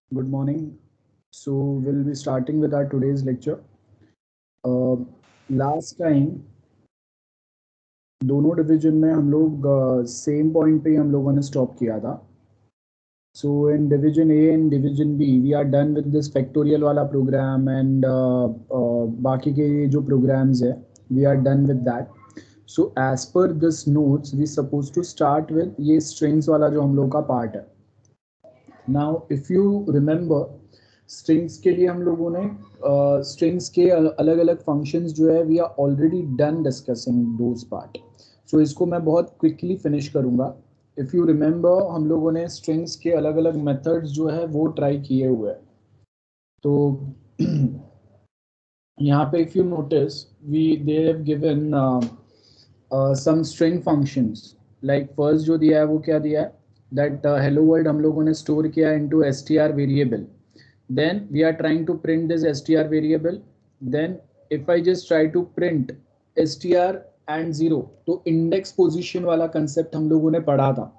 Good morning. So we'll be starting with our today's lecture. Last time दोनों division में हम लोग same point पे ही हम लोगों ने स्टॉप किया था. So in division A and division B, we are done with this factorial वाला program and बाकी के जो programs है, we are done with that. So as per this notes, we supposed to start with ये strings वाला जो हम लोग का part है. Now if you remember, strings के लिए हम लोगों ने स्ट्रिंग्स के अलग अलग फंक्शंस जो है we are already done discussing those part. So इसको मैं बहुत क्विकली फिनिश करूंगा. इफ़ यू रिमेंबर हम लोगों ने स्ट्रिंग्स के अलग अलग मेथड्स जो है वो ट्राई किए हुए हैं. तो यहाँ पे if you notice we they have given some string functions. Like first जो दिया है वो क्या दिया है, दैट हेलो वर्ल्ड हम लोगों ने स्टोर किया into str variable. Then we are trying to print this str variable. Then if I just try to print str and 0, तो index position वाला concept हम लोगों ने पढ़ा था.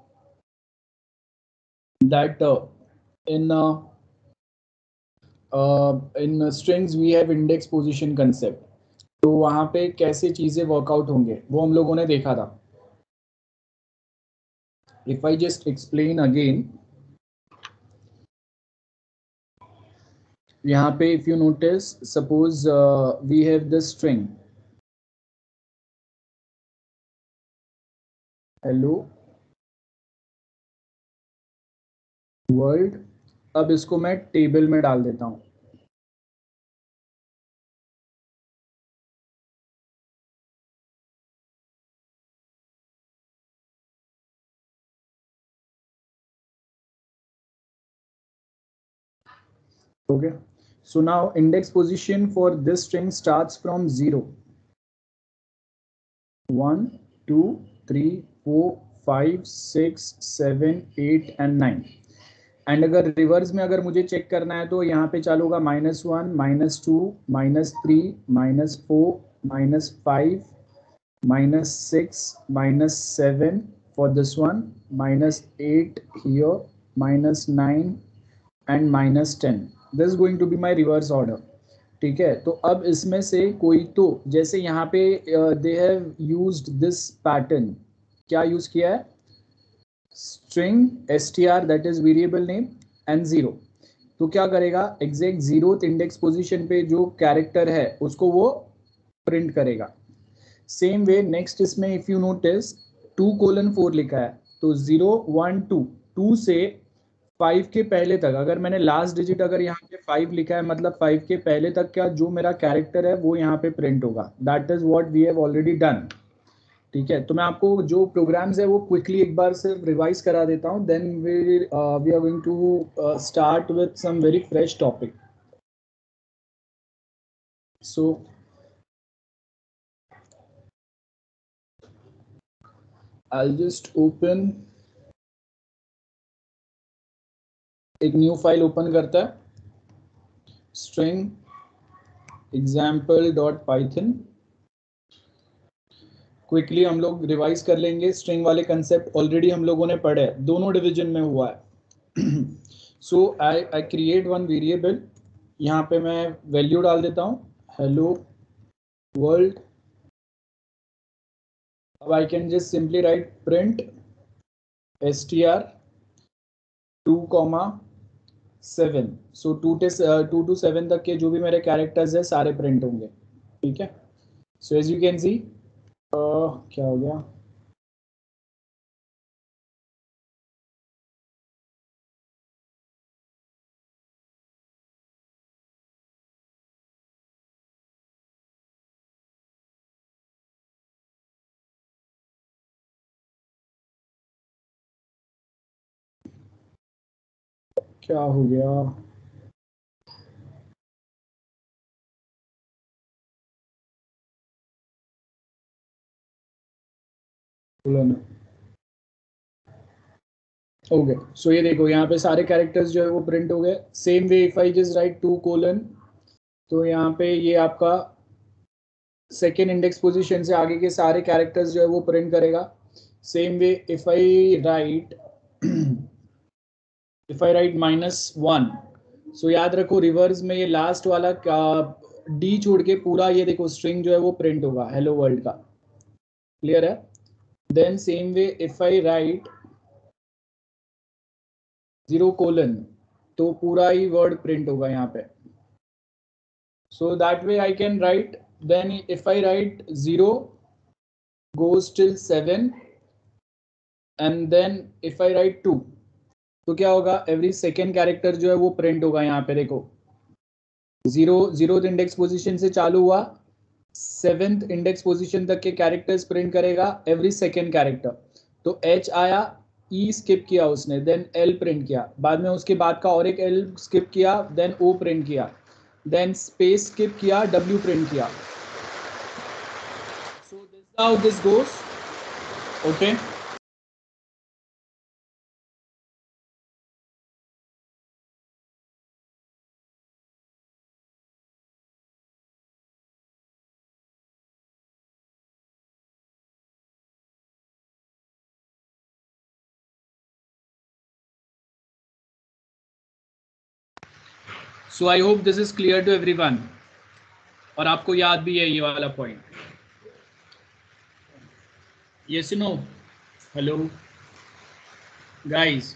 That in strings we have index position concept. तो वहाँ पे कैसे चीजें वर्कआउट होंगे वो हम लोगों ने देखा था. If I just explain again, यहाँ पे if you notice, suppose we have this string hello world. अब इसको मैं टेबल में डाल देता हूँ. Okay, so now index position for this string starts from 0, 1, 2, 3, 4, 5, 6, 7, 8 and 9. And अगर रिवर्स में अगर मुझे चेक करना है तो यहाँ पे चालू होगा -1, -2, -3, -4, -5, -6, -7 for this one, -8 here, -9 and -10. This is going to be my reverse order. ठीक है, तो अब इसमें से कोई तो जैसे यहाँ पे they have used this pattern. क्या यूज किया है, string str that is variable name and 0. तो क्या करेगा, एग्जैक्ट 0th इंडेक्स पोजीशन पे जो कैरेक्टर है उसको वो प्रिंट करेगा. सेम वे नेक्स्ट इसमें इफ यू नोटिस 2:4 लिखा है, तो 0, 1, 2, 2 से 5 के पहले तक अगर मैंने लास्ट डिजिट अगर यहाँ पे 5 लिखा है, मतलब 5 के पहले तक का जो मेरा कैरेक्टर है वो यहाँ पे प्रिंट होगा. That is what we have already done. ठीक है, तो मैं आपको जो प्रोग्राम्स है वो क्विकली एक बार सिर्फ रिवाइज करा देता हूँ. Then we are going to start with some very fresh topic. So I just open, एक न्यू फाइल ओपन करता है, string example.python. क्विकली हम लोग रिवाइज कर लेंगे. स्ट्रिंग वाले कंसेप्ट ऑलरेडी हम लोगों ने पढ़े, दोनों डिवीजन में हुआ है. So I create one variable. यहाँ पे मैं वैल्यू डाल देता हूँ हेलो वर्ल्ड. अब I can just simply write print str 2,7. सो 2 to 7 तक के जो भी मेरे कैरेक्टर्स है सारे प्रिंट होंगे. ठीक है, so as you can see क्या हो गया, क्या हो गया. ओके, सो ये देखो यहाँ पे सारे कैरेक्टर्स जो है वो प्रिंट हो गए. Same way if I just write 2:, तो यहाँ पे ये आपका सेकेंड इंडेक्स पोजीशन से आगे के सारे कैरेक्टर्स जो है वो प्रिंट करेगा. Same way if I write -1, so याद रखो रिवर्स में ये लास्ट वाला डी छोड़ के पूरा ये देखो स्ट्रिंग जो है वो प्रिंट होगा हेलो वर्ल्ड का। क्लियर है? Then same way if I write 0 तो पूरा ही वर्ड प्रिंट होगा यहाँ पे। So that way I can write, then if I write 0 goes till 7 and then if I write 2 तो क्या होगा, एवरी सेकेंड कैरेक्टर जो है वो प्रिंट होगा। यहाँ पे देखो 0 इंडेक्स पोजीशन से चालू हुआ, 7th इंडेक्स पोजीशन तक के कैरेक्टर्स प्रिंट करेगा एवरी सेकेंड कैरेक्टर। तो H आया, E स्किप किया उसने, देन L प्रिंट किया, बाद में उसके बाद का और एक L स्किप किया, देन O प्रिंट किया, देन स्पेस स्किप किया, W प्रिंट किया। So this how this goes. Okay so I hope this is clear to everyone, और आपको याद भी है ये वाला point. Yes no? Hello guys.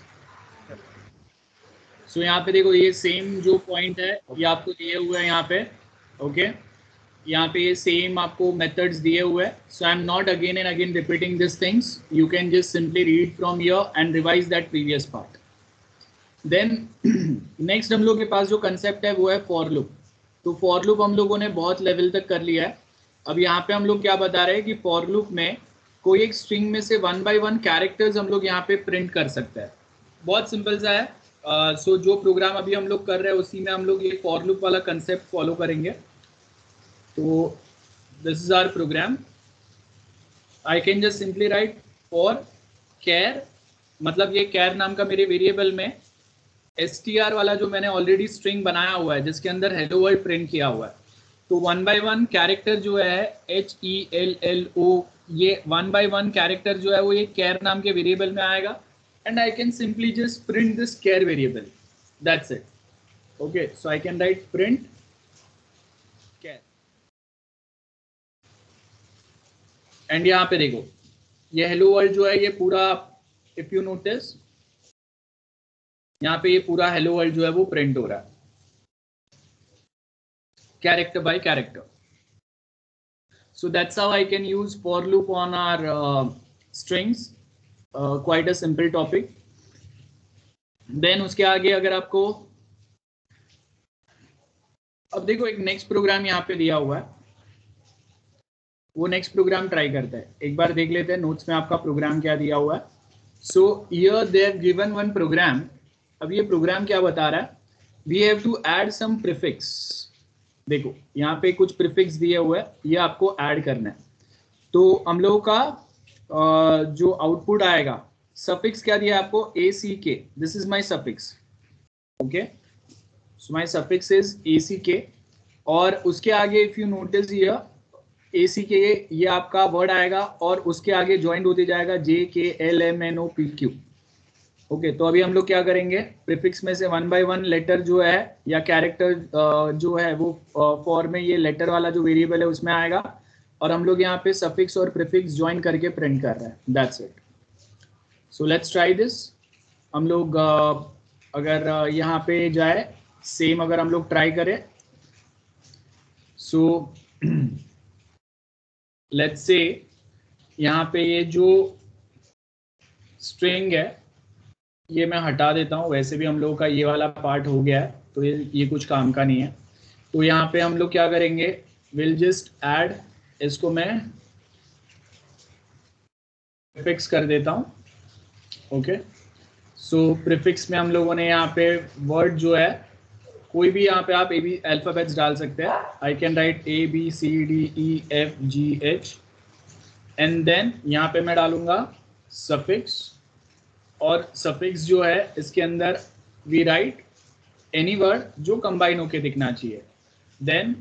So यहाँ पे देखो ये सेम जो पॉइंट है ये आपको दिए हुए हैं यहाँ पे। ओके यहाँ पे ये सेम आपको मेथड्स दिए हुए हैं। So I am not again and again repeating this things, you can just simply read from here and revise that previous part. Then next हम लोग के पास जो कंसेप्ट है वो है फॉर लूप। तो फॉर लूप हम लोगों ने बहुत लेवल तक कर लिया है। अब यहाँ पे हम लोग क्या बता रहे हैं कि फॉर लूप में कोई एक स्ट्रिंग में से 1 by 1 कैरेक्टर्स हम लोग यहाँ पे प्रिंट कर सकते हैं। बहुत सिंपल सा है। सो जो प्रोग्राम अभी हम लोग कर रहे हैं उसी में हम लोग ये फॉर लूप वाला कंसेप्ट फॉलो करेंगे। तो this is our program. I can just simply write for char, मतलब ये कैर नाम का मेरे वेरिएबल में str वाला जो मैंने ऑलरेडी स्ट्रिंग बनाया हुआ है जिसके अंदर हेलो वर्ल्ड प्रिंट किया हुआ है, तो 1 by 1 कैरेक्टर जो है HELLO, ये 1 by 1 कैरेक्टर जो है वो ये कैर नाम के वेरिएबल में आएगा and I can simply just print this char variable, that's it. Okay so I can write print char and यहाँ पे देखो ये हेलो वर्ल्ड जो है ये पूरा, इफ यू नोटिस यहाँ पे ये पूरा हेलो वर्ल्ड जो है वो प्रिंट हो रहा है character by character. So that's how I can use for loop on our strings. Quite a simple topic. Then उसके आगे अगर आपको, अब देखो एक नेक्स्ट प्रोग्राम यहाँ पे दिया हुआ है, वो नेक्स्ट प्रोग्राम ट्राई करते हैं। एक बार देख लेते हैं नोट्स में आपका प्रोग्राम क्या दिया हुआ है। So here they have given one program. अब ये प्रोग्राम क्या बता रहा है, we have to add some prefix. देखो यहाँ पे कुछ प्रीफिक्स दिए हुए हैं, ये आपको ऐड करना है। तो हम लोगों का जो आउटपुट आएगा, सफिक्स क्या दिया है आपको, ACK, this is my suffix. Okay so my suffix is ACK, और उसके आगे इफ यू नोटिस ये ACK ये आपका वर्ड आएगा और उसके आगे ज्वाइंट होते जाएगा JKLMNOPQ। ओके तो अभी हम लोग क्या करेंगे, प्रीफिक्स में से 1 by 1 लेटर जो है या कैरेक्टर जो है वो फॉर में ये लेटर वाला जो वेरिएबल है उसमें आएगा, और हम लोग यहाँ पे सफिक्स और प्रीफिक्स ज्वाइन करके प्रिंट कर रहे हैं, that's it. So let's try this. हम लोग अगर यहाँ पे जाए, सेम अगर हम लोग ट्राई करें, सो लेट्स से यहाँ पे ये जो स्ट्रिंग है ये मैं हटा देता हूँ, वैसे भी हम लोगों का ये वाला पार्ट हो गया है तो ये कुछ काम का नहीं है। तो यहाँ पे हम लोग क्या करेंगे, विल जस्ट ऐड, इसको मैं प्रीफिक्स कर देता हूँ। ओके सो प्रीफिक्स में हम लोगों ने यहाँ पे वर्ड जो है कोई भी यहाँ पे आप AB अल्फाबेट्स डाल सकते हैं। I can write ABCDEFGH and then यहाँ पे मैं डालूंगा सफिक्स, और सफिक्स जो है इसके अंदर वी राइट एनी वर्ड जो कंबाइन होके दिखना चाहिए। देन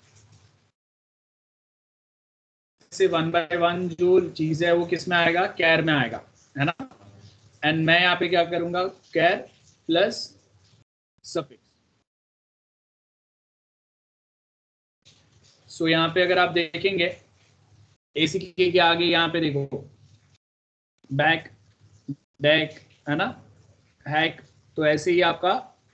से 1 by 1 जो चीज है वो किस में आएगा, कैर में आएगा, है ना। एंड मैं यहाँ पे क्या करूंगा, कैर प्लस सफिक्स। सो यहाँ पे अगर आप देखेंगे ACK के आगे यहाँ पे देखो बैक, डेक, है ना, हैक, तो ऐसे ही आपका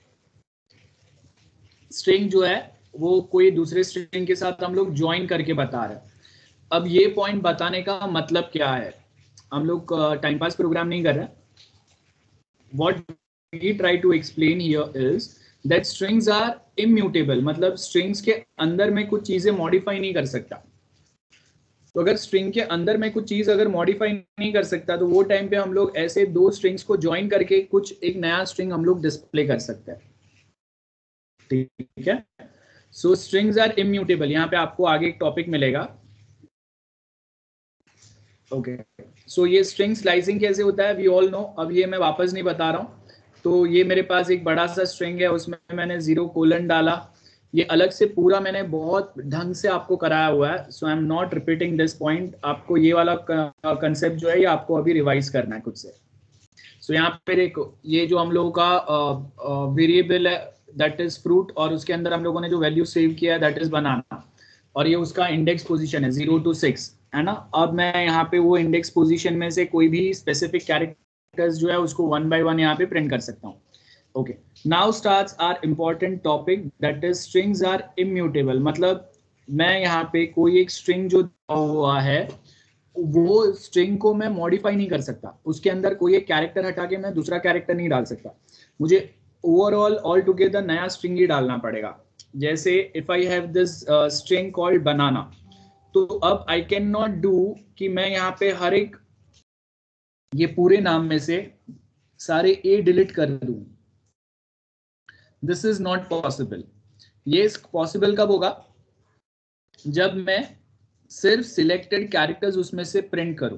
स्ट्रिंग जो है वो कोई दूसरे स्ट्रिंग के साथ हम लोग ज्वाइन करके बता रहे हैं। अब ये पॉइंट बताने का मतलब क्या है, हम लोग टाइम पास प्रोग्राम नहीं कर रहे हैं। What we try to explain here is that strings are immutable, मतलब strings के अंदर में कुछ चीजें मॉडिफाई नहीं कर सकता। तो अगर स्ट्रिंग के अंदर में कुछ चीज अगर मॉडिफाई नहीं कर सकता तो वो टाइम पे हम लोग ऐसे दो स्ट्रिंग्स को ज्वाइन करके कुछ एक नया स्ट्रिंग हम लोग डिस्प्ले कर सकते हैं। ठीक है, सो स्ट्रिंग्स आर इम्यूटेबल। यहाँ पे आपको आगे एक टॉपिक मिलेगा। ओके, सो ये स्ट्रिंग स्लाइसिंग कैसे होता है वी ऑल नो, अब ये मैं वापस नहीं बता रहा हूँ। तो ये मेरे पास एक बड़ा सा स्ट्रिंग है, उसमें मैंने 0 डाला, ये अलग से पूरा मैंने बहुत ढंग से आपको कराया हुआ है। So I am not repeating this point. आपको ये वाला कंसेप्ट जो है ये आपको अभी रिवाइज करना है खुद से। सो यहाँ पे देखो, ये जो हम लोगों का वेरिएबल है दैट इज फ्रूट, और उसके अंदर हम लोगों ने जो वैल्यू सेव किया है दैट इज बनाना, और ये उसका इंडेक्स पोजीशन है 0 to 6, है ना। अब मैं यहाँ पे वो इंडेक्स पोजीशन में से कोई भी स्पेसिफिक कैरेक्टर्स जो है उसको 1 by 1 यहाँ पे प्रिंट कर सकता हूँ। Okay, now starts are important topic that is strings are immutable. मतलब मैं यहाँ पे कोई एक स्ट्रिंग जो हुआ है वो स्ट्रिंग को मैं मॉडिफाई नहीं कर सकता, उसके अंदर कोई एक कैरेक्टर हटा के मैं दूसरा कैरेक्टर नहीं डाल सकता, मुझे ओवरऑल ऑल टुगेदर नया स्ट्रिंग ही डालना पड़ेगा। जैसे if I have this string called banana, तो अब आई कैन नॉट डू कि मैं यहाँ पे हर एक ये पूरे नाम में से सारे ए डिलीट कर दूं, दिस इज नॉट पॉसिबल। ये पॉसिबल कब होगा, जब मैं सिर्फ सिलेक्टेड कैरेक्टर्स उसमें से प्रिंट करूं।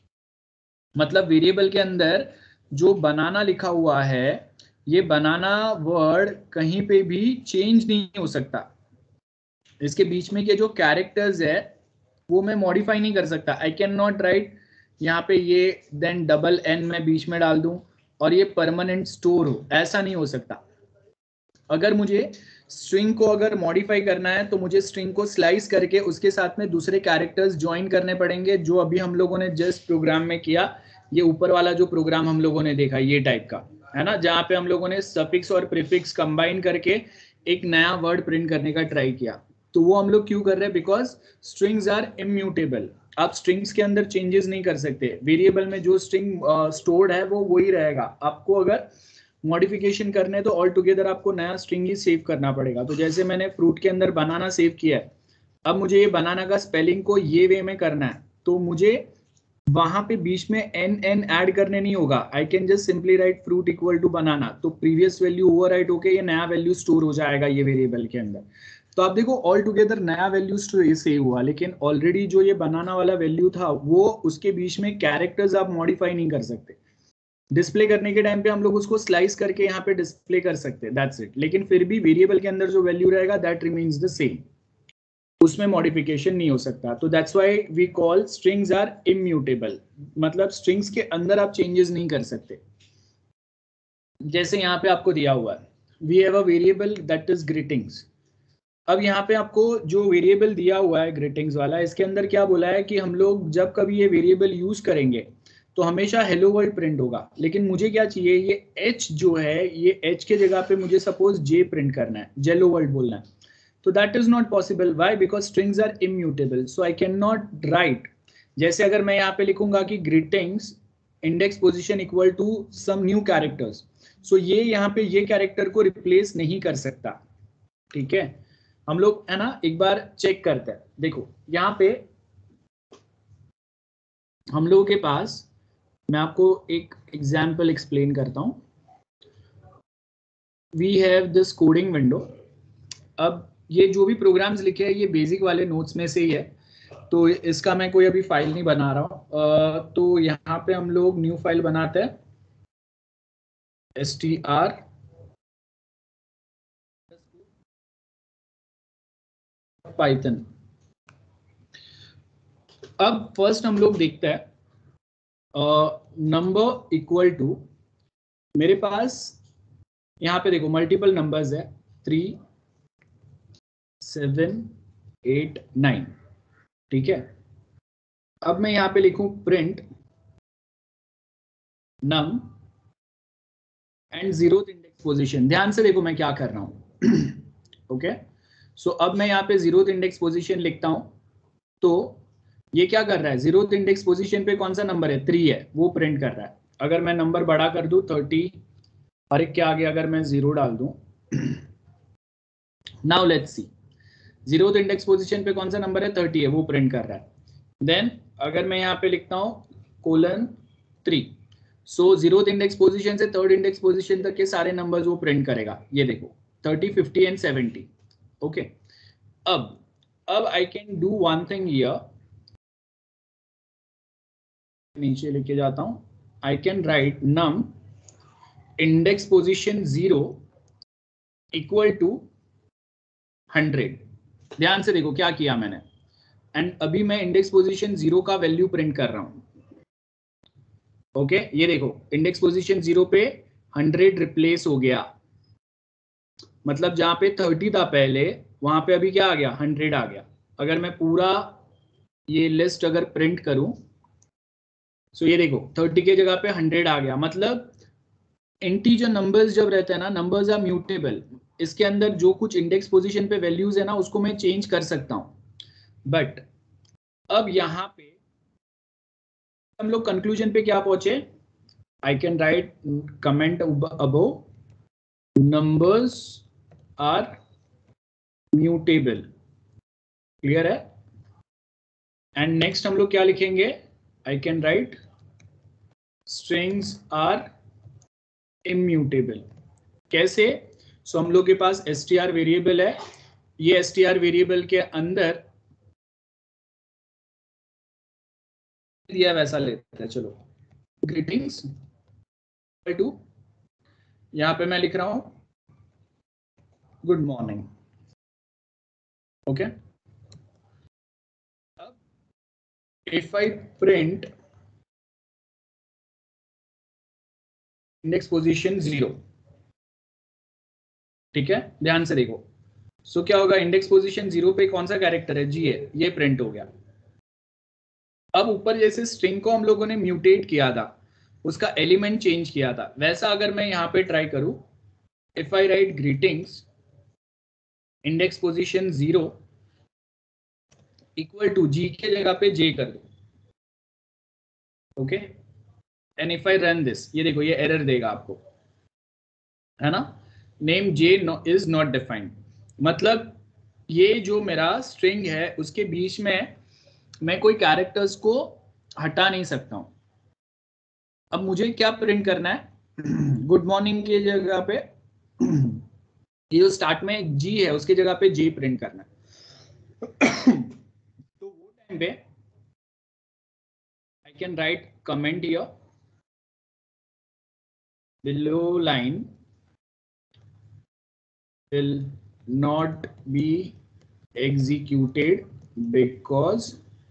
मतलब वेरिएबल के अंदर जो बनाना लिखा हुआ है, ये बनाना वर्ड कहीं पे भी चेंज नहीं हो सकता। इसके बीच में के जो कैरेक्टर्स है वो मैं मॉडिफाई नहीं कर सकता। आई कैन नॉट राइट यहाँ पे ये देन डबल एन मैं बीच में डाल दूं और ये परमानेंट स्टोर हो, ऐसा नहीं हो सकता। अगर मुझे स्ट्रिंग को अगर मॉडिफाई करना है तो मुझे स्ट्रिंग को स्लाइस करके उसके साथ में दूसरे कैरेक्टर्स ज्वाइन करने पड़ेंगे, जो अभी हम लोगों ने जस्ट प्रोग्राम में किया। ये ऊपर वाला जो प्रोग्राम हम लोगों ने देखा ये टाइप का है ना, जहाँ पे हम लोगों ने सफिक्स और प्रीफिक्स कंबाइन करके एक नया वर्ड प्रिंट करने का ट्राई किया। तो वो हम लोग क्यों कर रहे हैं, बिकॉज स्ट्रिंग्स आर इम्यूटेबल। आप स्ट्रिंग्स के अंदर चेंजेस नहीं कर सकते, वेरिएबल में जो स्ट्रिंग स्टोर्ड है वो वही रहेगा। आपको अगर मॉडिफिकेशन करने तो ऑल टुगेदर आपको नया स्ट्रिंग ही सेव करना पड़ेगा। तो जैसे मैंने फ्रूट के अंदर बनाना सेव किया है, अब मुझे ये बनाना का स्पेलिंग को ये वे में करना है, तो मुझे वहां पे बीच में एन ऐड करने नहीं होगा। I can just simply write fruit equal to banana, तो प्रीवियस वैल्यू ओवरराइट होके ये नया वैल्यू स्टोर हो जाएगा ये वेरिएबल के अंदर। तो आप देखो ऑल टुगेदर नया वैल्यू सेव हुआ, लेकिन ऑलरेडी जो ये बनाना वाला वैल्यू था वो उसके बीच में कैरेक्टर्स आप मॉडिफाई नहीं कर सकते। डिस्प्ले करने के टाइम पे हम लोग उसको स्लाइस करके यहाँ पे डिस्प्ले कर सकते हैं, दैट्स इट। लेकिन फिर भी वेरिएबल के अंदर जो वैल्यू रहेगा दैट रिमेन्स द सेम, उसमें मॉडिफिकेशन नहीं हो सकता। तो that's why we call strings are immutable, मतलब स्ट्रिंग्स के अंदर आप चेंजेस नहीं कर सकते। जैसे यहाँ पे आपको दिया हुआ है we have a variable that is greetings. अब यहाँ पे आपको जो वेरिएबल दिया हुआ है ग्रीटिंग्स वाला, इसके अंदर क्या बोला है कि हम लोग जब कभी ये वेरिएबल यूज करेंगे तो हमेशा हेलो वर्ल्ड प्रिंट होगा। लेकिन मुझे क्या चाहिए, ये एच जो है, ये एच के जगह पे मुझे सपोज जे प्रिंट करना है, जेलो वर्ल्ड बोलना है। तो that is not possible, why, because strings are immutable. So I can not write, जैसे अगर मैं यहाँ पे लिखूंगा कि greetings index position equal to some new characters, so ये यहाँ पे ये कैरेक्टर को रिप्लेस नहीं कर सकता। ठीक है, हम लोग है ना एक बार चेक करते हैं। देखो यहाँ पे हम लोगों के पास, मैं आपको एक एग्जाम्पल एक्सप्लेन करता हूं। We have this coding window. अब ये जो भी प्रोग्राम्स लिखे हैं ये बेसिक वाले नोट्स में से ही है, तो इसका मैं कोई अभी फाइल नहीं बना रहा हूँ। तो यहाँ पे हम लोग न्यू फाइल बनाते हैं, str python। अब फर्स्ट हम लोग देखते हैं नंबर इक्वल टू, मेरे पास यहाँ पे देखो मल्टीपल नंबर्स है 3, 7, 8 9। ठीक है, अब मैं यहाँ पे लिखूं print num and zero index position. ध्यान से देखो मैं क्या कर रहा हूं। ओके, सो अब मैं यहाँ पे जीरो इंडेक्स पोजीशन लिखता हूं। तो ये क्या कर रहा है, जीरो इंडेक्स पोजीशन पे कौन सा नंबर है, 3 है, वो प्रिंट कर रहा है। अगर मैं नंबर बड़ा कर दूं 30 और एक के आगे अगर मैं 0 डाल दूं, now let's see, zero index position पे कौन सा नंबर है, 30 है, वो प्रिंट कर रहा है। देन अगर मैं यहाँ पे लिखता हूँ :3, सो जीरो इंडेक्स पोजीशन से थर्ड इंडेक्स पोजीशन तक के सारे नंबर्स वो प्रिंट करेगा। ये देखो 30 50 एंड 70। ओके, अब I can do one thing here, नीचे लेके जाता हूं, I can write num index position 0 equal to 100। ध्यान से देखो क्या किया मैंने, एंड अभी मैं इंडेक्स पोजीशन 0 का वैल्यू प्रिंट कर रहा हूं। ओके, ये देखो इंडेक्स पोजीशन 0 पे 100 रिप्लेस हो गया, मतलब जहां पे 30 था पहले वहां पे अभी क्या आ गया, 100 आ गया। अगर मैं पूरा ये लिस्ट अगर प्रिंट करूं, सो ये देखो 30 के जगह पे 100 आ गया। मतलब इंटीजर नंबर्स जब रहते हैं ना, नंबर्स आर म्यूटेबल, इसके अंदर जो कुछ इंडेक्स पोजीशन पे वैल्यूज है ना उसको मैं चेंज कर सकता हूं। बट अब यहाँ पे हम लोग कंक्लूजन पे क्या पहुंचे, I can write comment above numbers are mutable. Clear है? एंड नेक्स्ट हम लोग क्या लिखेंगे, I can write strings are immutable. कैसे? सो हम लोग के पास str वेरिएबल है, ये str वेरिएबल के अंदर दिया वैसा लेते हैं। चलो ग्रीटिंग्स टू, यहां पे मैं लिख रहा हूं गुड मॉर्निंग। ओके, अब if I print index position 0, ठीक है, ध्यान से देखो, सो क्या होगा, इंडेक्स पोजीशन 0 पे कौन सा कैरेक्टर है, जी है, ये प्रिंट हो गया। अब ऊपर जैसे स्ट्रिंग को हम लोगों ने म्यूटेट किया था, उसका एलिमेंट चेंज किया था, वैसा अगर मैं यहाँ पे ट्राई करूं, if I write greetings index position 0 equal to G के जगह पे जे कर दो। Okay, and if I run this, ये देखो ये एरर देगा आपको, है ना, name J is not defined. मतलब ये जो मेरा स्ट्रिंग है उसके बीच में मैं कोई कैरेक्टर्स को हटा नहीं सकता हूं। अब मुझे क्या प्रिंट करना है, गुड मॉर्निंग की जगह पे ये जो स्टार्ट में जी है उसके जगह पे जे प्रिंट करना है। तो वो टाइम पे I can write comment here below line will not be executed because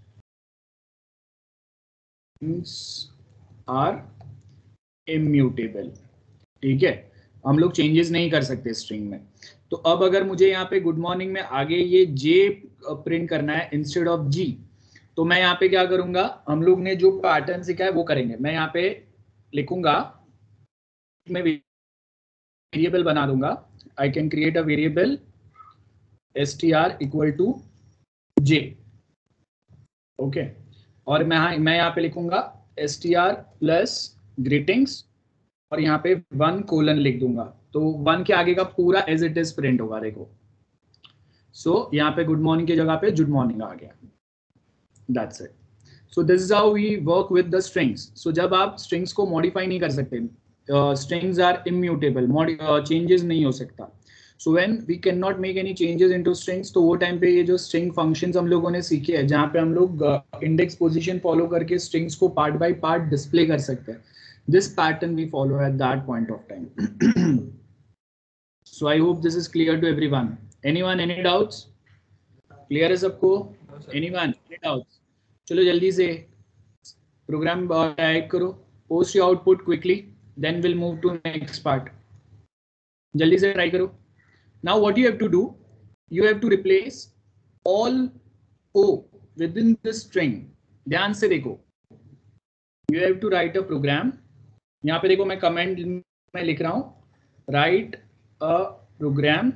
things are immutable। ठीक है, हम लोग चेंजेस नहीं कर सकते स्ट्रिंग में। तो अब अगर मुझे यहाँ पे गुड मॉर्निंग में आगे ये जे प्रिंट करना है इंस्टेड ऑफ जी, तो मैं यहाँ पे क्या करूंगा, हम लोग ने जो पैटर्न सीखा है वो करेंगे। मैं यहाँ पे लिखूंगा, मैं वेरिएबल बना दूंगा, I can create a variable str equal to J. Okay, और मैं यहाँ पे लिखूंगा str प्लस ग्रीटिंग्स और यहाँ पे 1 कोलन लिख दूंगा, तो 1 के आगे का पूरा एज इट इज प्रिंट होगा। देखो, सो यहाँ पे गुड मॉर्निंग की जगह पे गुड मॉर्निंग आ गया। That's it. So this is how we work with the strings. So जब आप स्ट्रिंग्स को मॉडिफाई नहीं कर सकते, स्ट्रिंग्स आर इम्यूटेबल, चेंजेस नहीं हो सकता। So when we can not make any changes into strings, तो वो टाइम पे ये जो स्ट्रिंग फंक्शंस हम लोगों ने सीखे हैं, जहाँ पे हम लोग इंडेक्स पोजीशन फॉलो करके स्ट्रिंग्स को पार्ट बाय पार्ट डिस्प्ले कर सकते हैं, this pattern we follow at that point of time। So I hope this is clear to everyone. Anyone any doubts? Clear है सबको? Anyone any doubts? चलो जल्दी से प्रोग्राम टाइप करो, post your output quickly, then we'll move to next part. जल्दी से try करो। Now what you have to do, you have to replace all O within this string. ध्यान से देखो, you have to write a program. यहाँ पे देखो मैं कमेंट में लिख रहा हूँ, write a program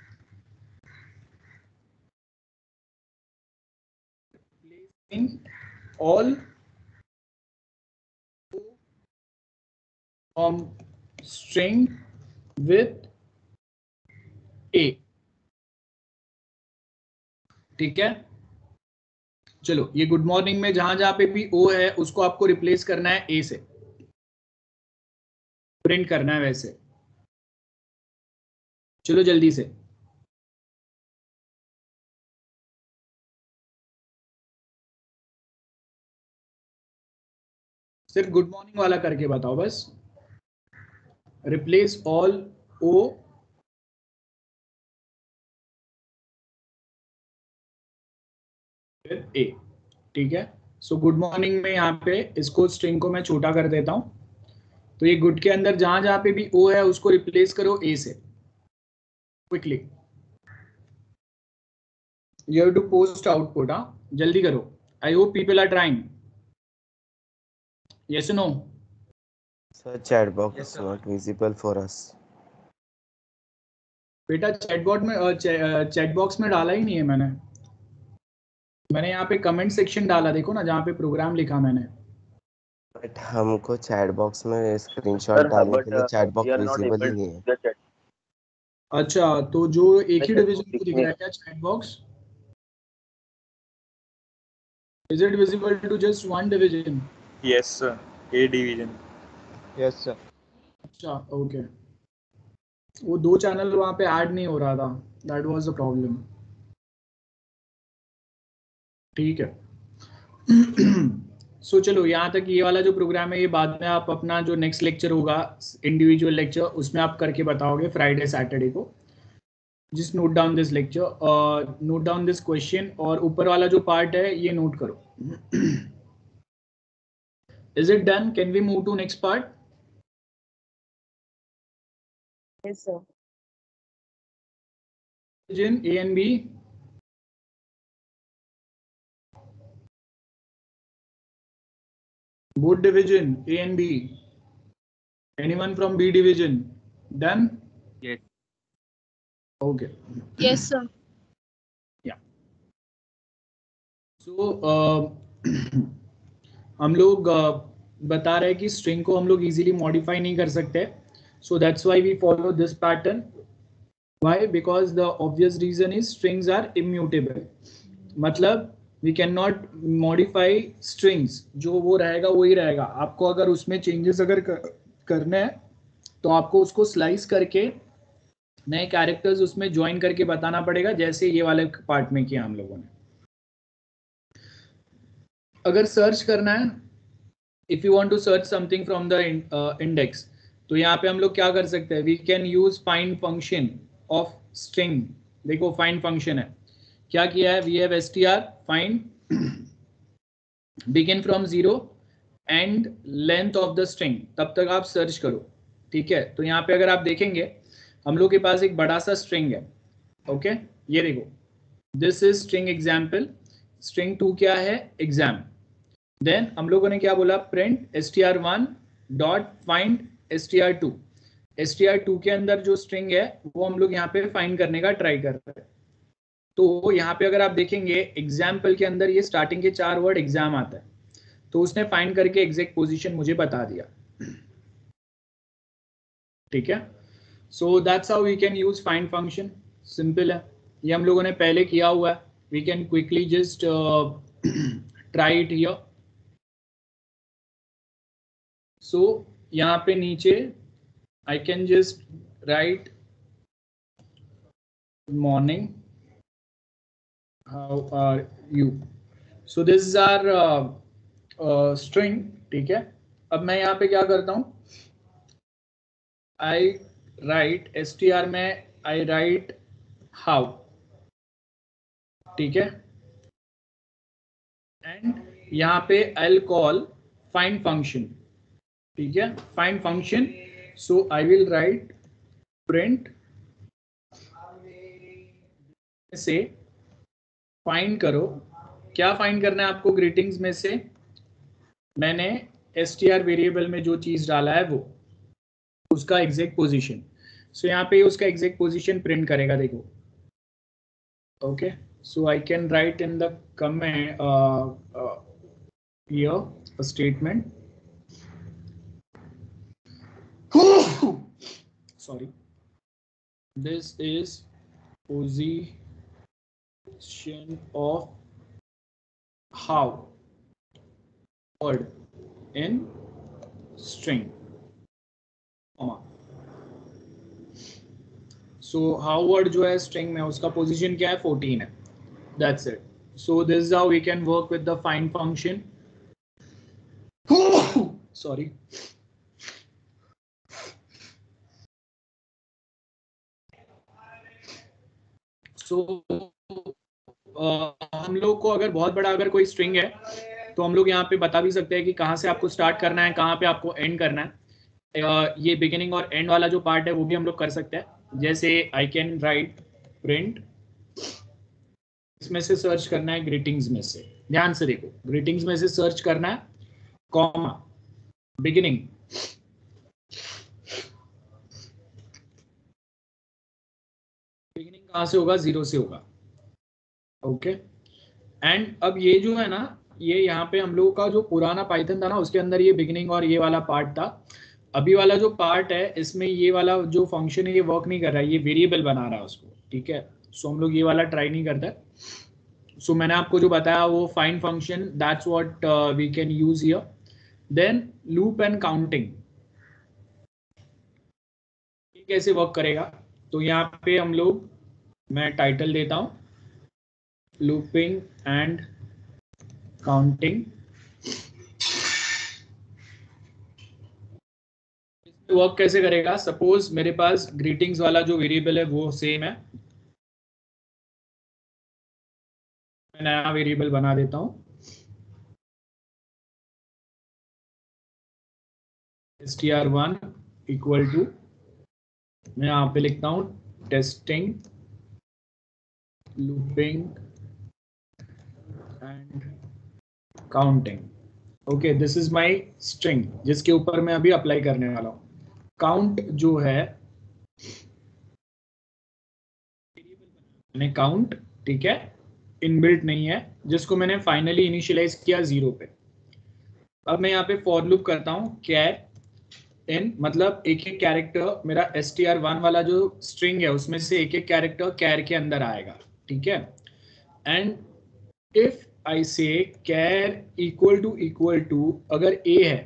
replacing all O from string with A. ठीक है, चलो ये गुड मॉर्निंग में जहां जहां पे भी ओ है उसको आपको रिप्लेस करना है ए से, प्रिंट करना है वैसे। चलो जल्दी से, सिर्फ गुड मॉर्निंग वाला करके बताओ बस। Replace all O with A. ठीक है, सो गुड मॉर्निंग में यहाँ पे इसको स्ट्रिंग को मैं छोटा कर देता हूं। तो ये गुड के अंदर जहां जहां पे भी ओ है उसको रिप्लेस करो ए से quickly. You have to post output. हाँ जल्दी करो, I hope people are trying. Yes no? Sir, chat box is not visible for us. बेटा चैटबॉट में चैट बॉक्स में डाला ही नहीं है मैंने। मैंने यहाँ पे कमेंट सेक्शन डाला, देखो ना जहाँ पे प्रोग्राम लिखा मैंने। बट हमको चैट बॉक्स में स्क्रीनशॉट डालने के लिए चैट बॉक्स विजिबल ही नहीं है। अच्छा, तो जो एक ही डिवीजन को दिख रहा है क्या chat box? Is it visible to just one division? Yes, sir. A division. Yes, sir. अच्छा ओके, वो दो चैनल वहाँ पे ऐड नहीं हो रहा था, दैट वाज द प्रॉब्लम। ठीक है। सो चलो यहाँ तक ये वाला जो प्रोग्राम है ये बाद में आप अपना जो नेक्स्ट लेक्चर होगा इंडिविजुअल लेक्चर उसमें आप करके बताओगे फ्राइडे सैटरडे को। Just note down this lecture, note down this question, और ऊपर वाला जो पार्ट है ये नोट करो। Is it done? Can we move to next part? Yes, sir. In A and B. Both division A and B. Anyone from B division? Done? Yes. Okay. Yes, sir. Yeah. So हम लोग बता रहे हैं कि string को हम लोग easily modify नहीं कर सकते, so that's why we follow this pattern. Why? Because the obvious reason is strings are immutable. मतलब we cannot modify strings, जो वो रहेगा वही रहेगा। आपको अगर उसमें चेंजेस अगर करने हैं तो आपको उसको स्लाइस करके नए कैरेक्टर्स उसमें ज्वाइन करके बताना पड़ेगा, जैसे ये वाले पार्ट में किया हम लोगों ने। अगर सर्च करना है, if you want to search something from the index, तो यहाँ पे हम लोग क्या कर सकते हैं, we can use find function of string. देखो फाइंड फंक्शन है, क्या किया है, we have str find begin from 0 and length of the string, तब तक आप सर्च करो। ठीक है, तो यहाँ पे अगर आप देखेंगे हम लोग के पास एक बड़ा सा स्ट्रिंग है। ओके, ये देखो, this is string example, string 2 क्या है, एग्जाम। देन हम लोगों ने क्या बोला, print str1 dot find str2। str2 के अंदर जो स्ट्रिंग है वो हम लोग यहाँ पे फाइंड करने का ट्राई कर रहे हैं। तो यहाँ पे अगर आप देखेंगे एग्जाम्पल के अंदर ये स्टार्टिंग के 4 वर्ड एग्जाम आता है, तो उसने फाइंड करके एग्जैक्ट पोजीशन मुझे बता दिया। ठीक है, so that's how we can use find function. Simple है, ये हम लोगों ने पहले किया हुआ है। We can quickly just try it here. So यहाँ पे नीचे I can just write morning, how are you? So this is our string. ठीक है, अब मैं यहाँ पे क्या करता हूँ, I write str में I write how, ठीक है, एंड यहाँ पे I'll call find function। ठीक है, find function, so I will write print say find करो, क्या फाइंड करना है आपको ग्रीटिंग्स में से? मैंने str वेरिएबल में जो चीज डाला है वो उसका एग्जैक्ट पोजीशन। सो यहाँ पे उसका एग्जैक्ट पोजीशन प्रिंट करेगा, देखो। Okay, so I can write in the comment here a statement, sorry, this is position of how word in string, so how word जो है string में उसका position क्या है? 14 है। That's it. So this is how we can work with the find function. Sorry. So हम लोग को अगर बहुत बड़ा अगर कोई स्ट्रिंग है तो हम लोग यहाँ पे बता भी सकते हैं कि कहाँ से आपको स्टार्ट करना है, कहाँ पे आपको एंड करना है। ये बिगिनिंग और एंड वाला जो पार्ट है वो भी हम लोग कर सकते हैं। जैसे आई कैन राइट प्रिंट, इसमें से सर्च करना है ग्रीटिंग्स में से, ध्यान से देखो, ग्रीटिंग्स में से सर्च करना है, कॉमा, बिगिनिंग, बिगिनिंग कहाँ से होगा? 0 से होगा। ओके, एंड अब ये जो है ना, ये यहाँ पे हम लोगों का जो पुराना पाइथन था ना उसके अंदर ये बिगिनिंग और ये वाला पार्ट था। अभी वाला जो पार्ट है इसमें ये वाला जो फंक्शन है ये वर्क नहीं कर रहा है, ये वेरिएबल बना रहा है उसको, ठीक है। सो हम लोग ये वाला ट्राई नहीं करते। सो मैंने आपको जो बताया वो find function, that's what we can use here. Then loop and counting कैसे वर्क करेगा? तो यहाँ पे हम लोग, मैं टाइटल देता हूँ लूपिंग एंड काउंटिंग। वर्क कैसे करेगा? सपोज मेरे पास ग्रीटिंग्स वाला जो वेरिएबल है वो सेम है, मैं नया वेरिएबल बना देता हूं str1 इक्वल टू, मैं यहाँ पे लिखता हूं testing looping and counting. Okay, this is my string जिसके ऊपर मैं अभी अप्लाई करने वाला हूं। काउंट जो है मैंने काउंट, ठीक है, इनबिल्ट नहीं है, जिसको मैंने फाइनली इनिशियलाइज किया 0 पे। अब मैं यहाँ पे फॉर लूप करता हूँ कैर इन, मतलब एक एक कैरेक्टर मेरा str1 वाला जो स्ट्रिंग है उसमें से एक एक कैरेक्टर कैर के अंदर आएगा, ठीक है। And if I say char equal to अगर a है,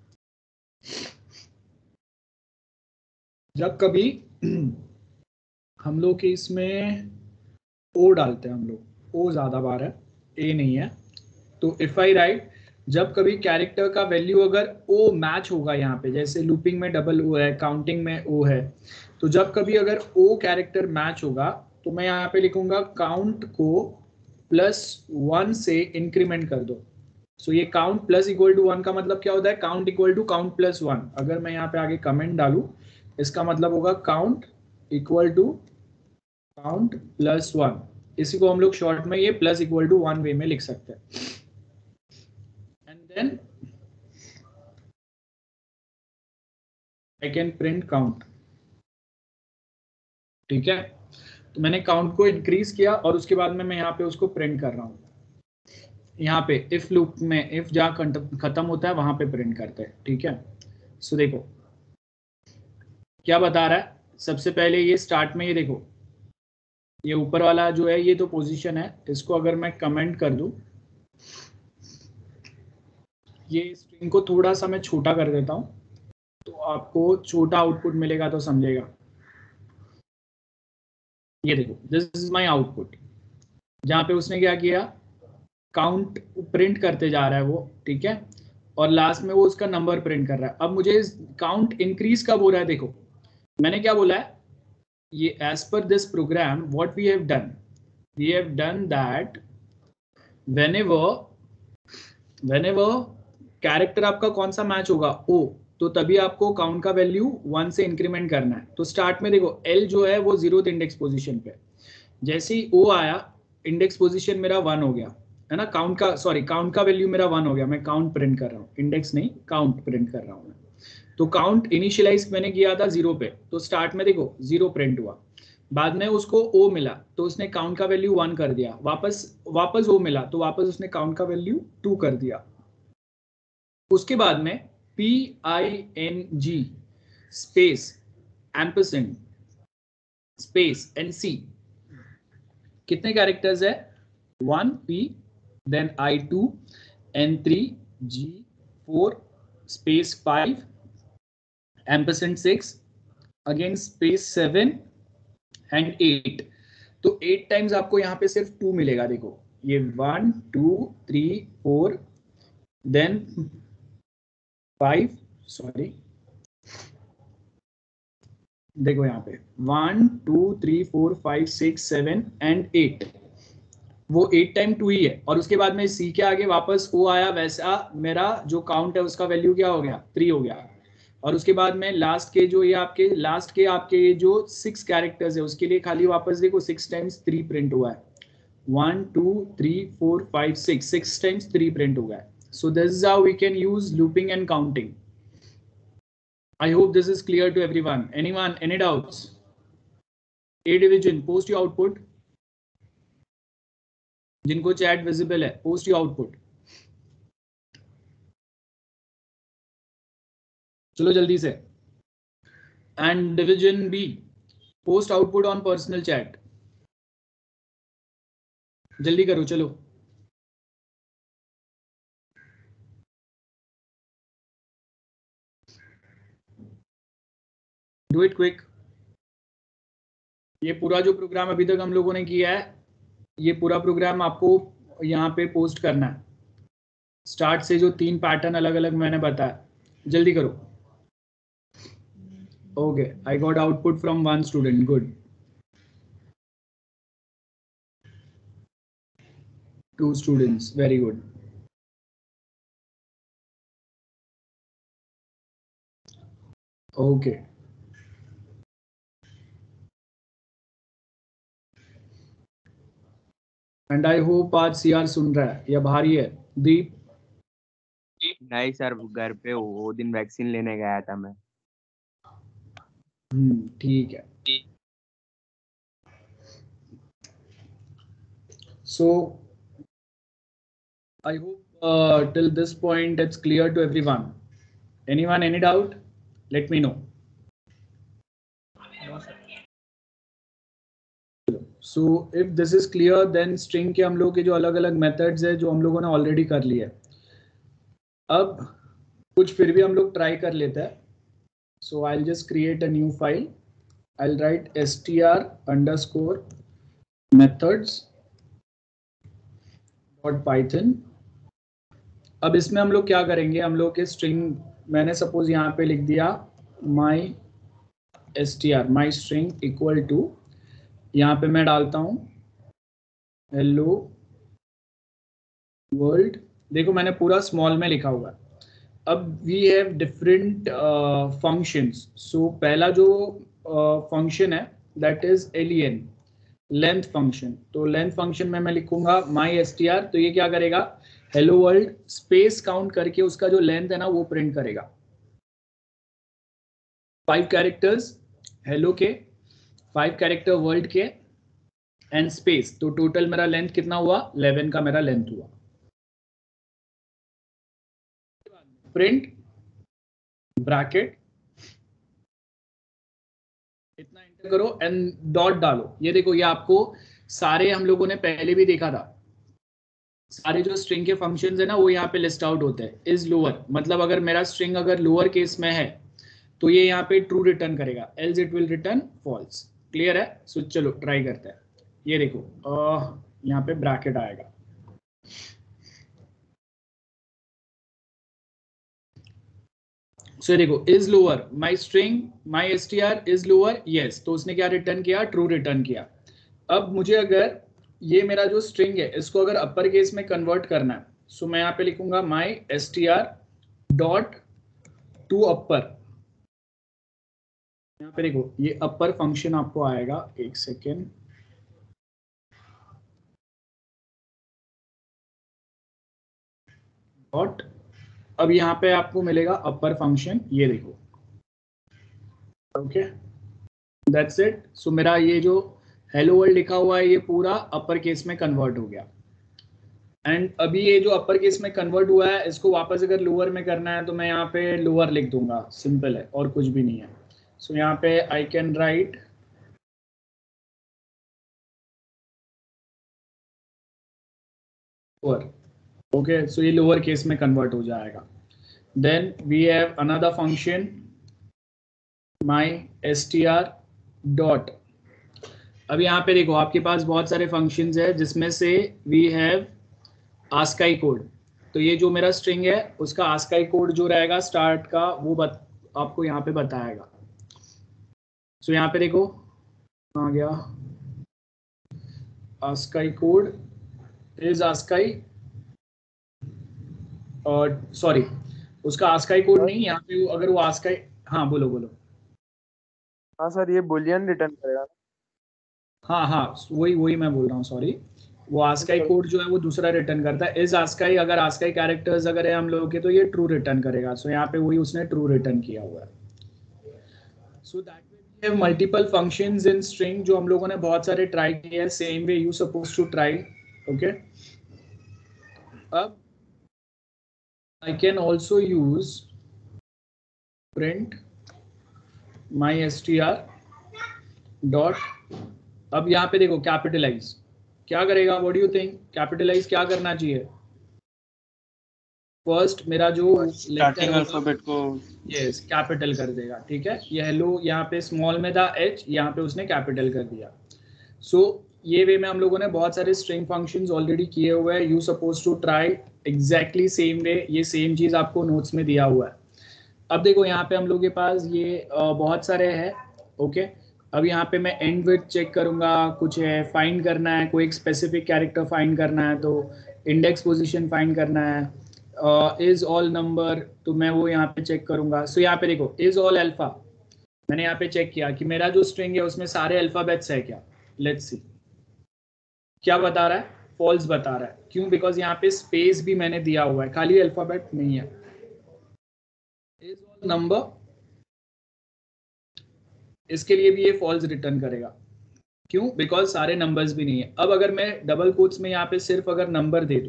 जब कभी हम लोग के इसमें ओ डालते हैं, हम लोग ओ ज्यादा बार है, ए नहीं है, तो इफ आई राइट, जब कभी कैरेक्टर का वैल्यू अगर ओ मैच होगा, यहाँ पे जैसे लूपिंग में डबल ओ है, काउंटिंग में ओ है, तो जब कभी अगर ओ कैरेक्टर मैच होगा तो मैं यहाँ पे लिखूंगा काउंट को +1 से इंक्रीमेंट कर दो। सो ये काउंट प्लस इक्वल टू 1 का मतलब क्या होता है? Count equal to count +1। अगर मैं यहाँ पे आगे कमेंट डालूं इसका मतलब होगा काउंट इक्वल टू काउंट +1। इसी को हम लोग शॉर्ट में ये प्लस इक्वल टू 1 वे में लिख सकते हैं। And then I can print count, ठीक है। तो मैंने काउंट को इंक्रीज किया और उसके बाद में मैं यहाँ पे उसको प्रिंट कर रहा हूँ। यहाँ पे इफ लूप में इफ जहाँ खत्म होता है वहां पे प्रिंट करते हैं, ठीक है। सो देखो क्या बता रहा है। सबसे पहले ये स्टार्ट में ये देखो, ये ऊपर वाला जो है ये तो पोजीशन है, इसको अगर मैं कमेंट कर दूं, ये स्ट्रिंग को थोड़ा सा मैं छोटा कर देता हूं तो आपको छोटा आउटपुट मिलेगा तो समझेगा। ये देखो दिस इज माय आउटपुट, जहां पे उसने क्या किया, काउंट प्रिंट करते जा रहा है वो, ठीक है, और लास्ट में वो उसका नंबर प्रिंट कर रहा है। अब मुझे काउंट इंक्रीज कब हो रहा है? देखो मैंने क्या बोला है, ये as per this program what we have done that whenever character आपका कौन सा मैच होगा, ओ, तो तभी आपको काउंट का वैल्यू 1 से इंक्रीमेंट करना है। तो स्टार्ट में देखो एल जो है वो 0th इंडेक्स पोजीशन पे, जैसे ही ओ आया इंडेक्स पोजीशन मेरा 1 हो गया है ना, काउंट का सॉरी काउंट का वैल्यू मेरा 1 हो गया, मैं काउंट प्रिंट कर रहा हूँ, इंडेक्स नहीं काउंट प्रिंट कर रहा हूँ मैं। तो काउंट इनिशियलाइज मैंने किया था 0 पे, तो स्टार्ट में देखो 0 प्रिंट हुआ, बाद में उसको ओ मिला तो उसने काउंट का वैल्यू 1 कर दिया, वापस ओ मिला तो वापस उसने काउंट का वैल्यू 2 कर दिया। उसके बाद में PING space ampersand space NC कितने कैरेक्टर्स है, 1P then I2 N3 G4 space 5 ampersand 6 again space 7 and 8। तो 8 टाइम्स आपको यहाँ पे सिर्फ 2 मिलेगा, देखो ये 1 2 3 4 देन 5 सॉरी देखो यहाँ पे 1 2 3 4 5 6 7 एंड 8, वो 8 टाइम 2 ही है। और उसके बाद में सी के आगे वापस ओ आया, वैसा मेरा जो काउंट है उसका वैल्यू क्या हो गया, 3 हो गया। और उसके बाद में लास्ट के जो ये आपके ये जो 6 कैरेक्टर्स है उसके लिए खाली वापस देखो 6 टाइम्स 3 प्रिंट हुआ है, 1 2 3 4 5 6 टाइम्स 3 प्रिंट हुआ है। So this is how we can use looping and counting. I hope this is clear to everyone. Anyone, any doubts? A division, post your output. जिनको चैट विजिबल है, post your output. चलो जल्दी से. And division B, post output on personal chat. जल्दी करो चलो. Do it quick. ये पूरा जो प्रोग्राम अभी तक हम लोगों ने किया है, ये पूरा प्रोग्राम आपको यहाँ पे पोस्ट करना है। स्टार्ट से जो 3 पैटर्न अलग अलग मैंने बताया, जल्दी करो। Okay, I got output from 1 student. Good. 2 students. Very good. Okay. And I hope आज CR सुन रहा है या भारी है। दीप नहीं सर, घर पे वो दिन वैक्सीन लेने गया था मैं। ठीक है। So I hope till this point it's clear to everyone. Anyone any doubt? Let me know. So if this is clear, then string के हम लोग के जो अलग अलग methods है जो हम लोगों ने already कर लिए। अब कुछ फिर भी हम लोग ट्राई कर लेते हैं। So I'll just create a new file. I'll write str_methods.python. अब इसमें हम लोग क्या करेंगे, हम लोग के स्ट्रिंग मैंने सपोज यहाँ पे लिख दिया my string इक्वल टू, यहाँ पे मैं डालता हूँ हेलो वर्ल्ड। देखो मैंने पूरा स्मॉल में लिखा हुआ है। अब we have different functions. So पहला जो फंक्शन है that is len, length function. तो लेंथ फंक्शन में मैं लिखूंगा my_str, तो ये क्या करेगा, हेलो वर्ल्ड स्पेस काउंट करके उसका जो लेंथ है ना वो प्रिंट करेगा। 5 कैरेक्टर्स हेलो के, 5 कैरेक्टर वर्ल्ड के एंड स्पेस। तो टोटल मेरा लेंथ कितना हुआ, 11 का मेरा लेंथ हुआ। प्रिंट ब्रैकेट इतना एंटर करो एंड डॉट डालो। ये देखो ये आपको सारे हम लोगों ने पहले भी देखा था, सारे जो स्ट्रिंग के फंक्शंस है ना वो यहाँ पे लिस्ट आउट होते हैं। इज लोअर मतलब अगर मेरा स्ट्रिंग अगर लोअर केस में है तो ये यहाँ पे ट्रू रिटर्न करेगा, else it will return false. Clear है? सो चलो ट्राई करते हैं। ये देखो यहाँ पे ब्रैकेट आएगा, सो देखो is lower my string my str is lower, yes. तो उसने क्या रिटर्न किया, ट्रू रिटर्न किया। अब मुझे अगर ये मेरा जो स्ट्रिंग है इसको अगर अपर केस में कन्वर्ट करना है, सो मैं यहाँ पे लिखूंगा my str dot to upper. यहाँ पे देखो ये अपर फंक्शन आपको आएगा, एक सेकेंड। डॉट, अब यहाँ पे आपको मिलेगा अपर फंक्शन, ये देखो, ओके दैट्स इट। सो मेरा ये जो हेलो वर्ल्ड लिखा हुआ है ये पूरा अपर केस में कन्वर्ट हो गया। एंड अभी ये जो अपर केस में कन्वर्ट हुआ है इसको वापस अगर लोअर में करना है तो मैं यहाँ पे लोअर लिख दूंगा, सिंपल है और कुछ भी नहीं है। सो यहाँ पे I can write lower, okay. So ये लोअर केस में कन्वर्ट हो जाएगा। Then we have another function my str dot. अब यहाँ पे देखो आपके पास बहुत सारे फंक्शंस है जिसमें से वी हैव आस्काई कोड। तो ये जो मेरा स्ट्रिंग है उसका आस्काई कोड जो रहेगा स्टार्ट का वो आपको यहाँ पे बताएगा। सो यहाँ पे देखो आ गया आस्काई कोड इज आस्काई, और सॉरी उसका आस्काई कोड नहीं, यहाँ पे अगर वो आस्काई, हाँ बोलो बोलो। हाँ सर ये बुलियन रिटर्न करेगा। हाँ वही मैं बोल रहा हूँ, सॉरी। वो आस्काई कोड जो है वो दूसरा रिटर्न करता है। इज आस्काई, अगर आस्काई कैरेक्टर्स अगर है हम लोगों के तो ये ट्रू रिटर्न करेगा। सो यहाँ पे वही उसने ट्रू रिटर्न किया हुआ है। So that way we have multiple functions in string जो हम लोगों ने बहुत सारे ट्राई किए हैं, same way you suppose to try, okay. अब I can also use print my str dot. अब यहाँ पे देखो कैपिटलाइज क्या करेगा, what do you think? Capitalize क्या करना चाहिए? फर्स्ट मेरा जो स्टार्टिंग अल्फाबेट को यस कैपिटल कर देगा, ठीक है। ये हेलो यहाँ पे स्मॉल में था h, यहाँ पे उसने कैपिटल कर दिया। सो ये वे में हम लोगों ने बहुत सारे स्ट्रिंग फंक्शंस ऑलरेडी किए हुए हैं। You suppose to try exactly same way, ये सेम चीज आपको नोट्स में दिया हुआ है। अब देखो यहाँ पे हम लोग के पास ये बहुत सारे हैं, ओके। अब यहाँ पे मैं एंड विथ चेक करूंगा, कुछ है फाइंड करना है, कोई एक स्पेसिफिक कैरेक्टर फाइंड करना है, तो इंडेक्स पोजीशन फाइंड करना है, इज ऑल नंबर, तो मैं वो यहाँ पे चेक करूंगा। सो यहाँ पे देखो इज ऑल अल्फा, मैंने यहाँ पे चेक किया कि मेरा जो स्ट्रिंग है उसमें सारे अल्फाबेट्स है क्या। लेट्स सी क्या बता रहा है, फॉल्स बता रहा है। क्यों? बिकॉज यहाँ पे स्पेस भी मैंने दिया हुआ है, खाली अल्फाबेट नहीं है। इज ऑल नंबर, इसके लिए भी ये फॉल्स रिटर्न करेगा। क्यों? बिकॉज सारे नंबर्स भी नहीं है। अब अगर मैं डबल कोट्स में यहाँ पे सिर्फ अगर नंबर दे दूं,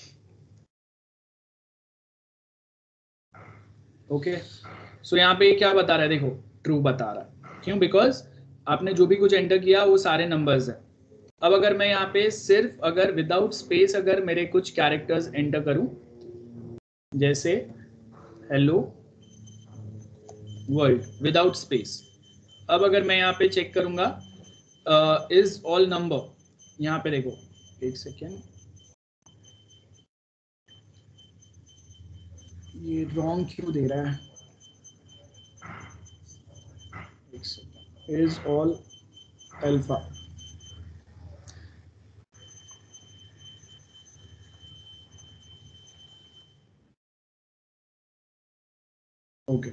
ओके, सो यहाँ पे क्या बता रहा है, देखो ट्रू बता रहा है। क्यों? बिकॉज आपने जो भी कुछ एंटर किया वो सारे नंबर्स है। अब अगर मैं यहाँ पे सिर्फ अगर विदाउट स्पेस अगर मेरे कुछ कैरेक्टर्स एंटर करूं, जैसे हेलो वर्ल्ड विदाउट स्पेस, अब अगर मैं यहाँ पे चेक करूंगा इज ऑल नंबर, यहाँ पे देखो एक सेकेंड, ये रॉन्ग क्यों दे रहा है, एक second, is all alpha, okay.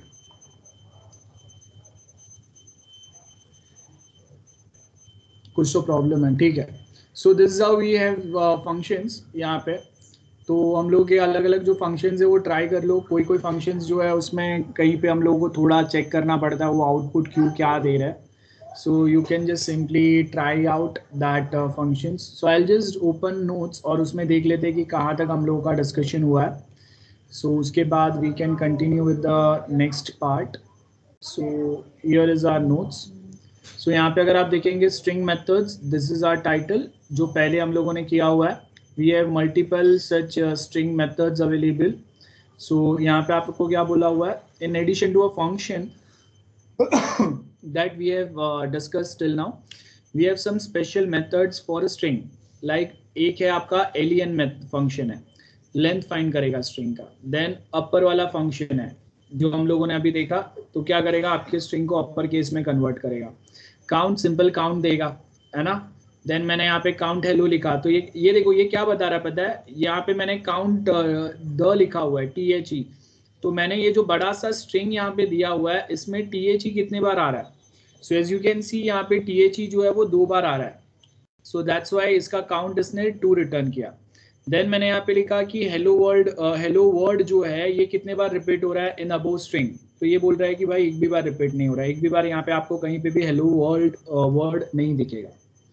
कुछ तो प्रॉब्लम है, ठीक है। So this is how we have functions यहाँ पे। तो हम लोग के अलग अलग जो फंक्शंस है वो ट्राई कर लो। कोई कोई फंक्शंस जो है उसमें कहीं पे हम लोगों को थोड़ा चेक करना पड़ता है वो आउटपुट क्यों क्या दे रहा है। So you can just simply try out that functions. So I will just open notes और उसमें देख लेते हैं कि कहाँ तक हम लोगों का डिस्कशन हुआ है। सो उसके बाद we can continue with the next part. So here is our notes. So यहाँ पे अगर आप देखेंगे string methods, this is our title जो पहले हम लोगों ने किया हुआ है। We have multiple such string methods available. So यहाँ पे आपको क्या बोला हुआ है, in addition to a function that we have discussed till now, we have some special methods for a string. Like एक है आपका एलियन फंक्शन है, लेंथ फाइंड करेगा स्ट्रिंग का। देन अपर वाला फंक्शन है जो हम लोगों ने अभी देखा, तो क्या करेगा, आपके स्ट्रिंग को अपर केस में कन्वर्ट करेगा। काउंट, सिंपल काउंट देगा, है ना। देन मैंने यहाँ पे काउंट हेलो लिखा, तो ये देखो ये क्या बता रहा है पता है, यहाँ पे मैंने काउंट द लिखा हुआ है THE। तो मैंने ये जो बड़ा सा स्ट्रिंग यहाँ पे दिया हुआ है इसमें THE कितने बार आ रहा है। So as you can see यहाँ पे THE जो है वो 2 बार आ रहा है। सो दैट्स वाई इसका काउंट इसने 2 रिटर्न किया। देन मैंने यहाँ पे लिखा कि हेलो वर्ड जो है ये कितने बार रिपीट हो रहा है इन अबोव स्ट्रिंग। तो ये बोल रहा है कि भाई एक भी बार रिपीट नहीं हो रहा है, एक भी बार यहाँ पे आपको कहीं पे भी हेलो वर्ड नहीं दिखेगा।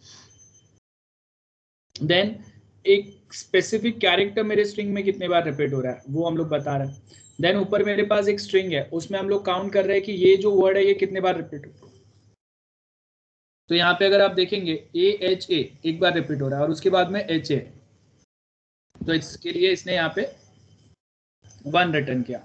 देन एक स्पेसिफिक कैरेक्टर मेरे स्ट्रिंग में कितने बार रिपीट हो रहा है वो हम लोग बता रहे हैं। देन ऊपर मेरे पास एक स्ट्रिंग है, उसमें हम लोग काउंट कर रहे हैं कि ये जो वर्ड है ये कितने बार रिपीट हो। तो यहाँ पे अगर आप देखेंगे AHA एक बार रिपीट हो रहा है और उसके बाद में HA, तो इसके लिए इसने यहाँ पे 1 रिटर्न किया।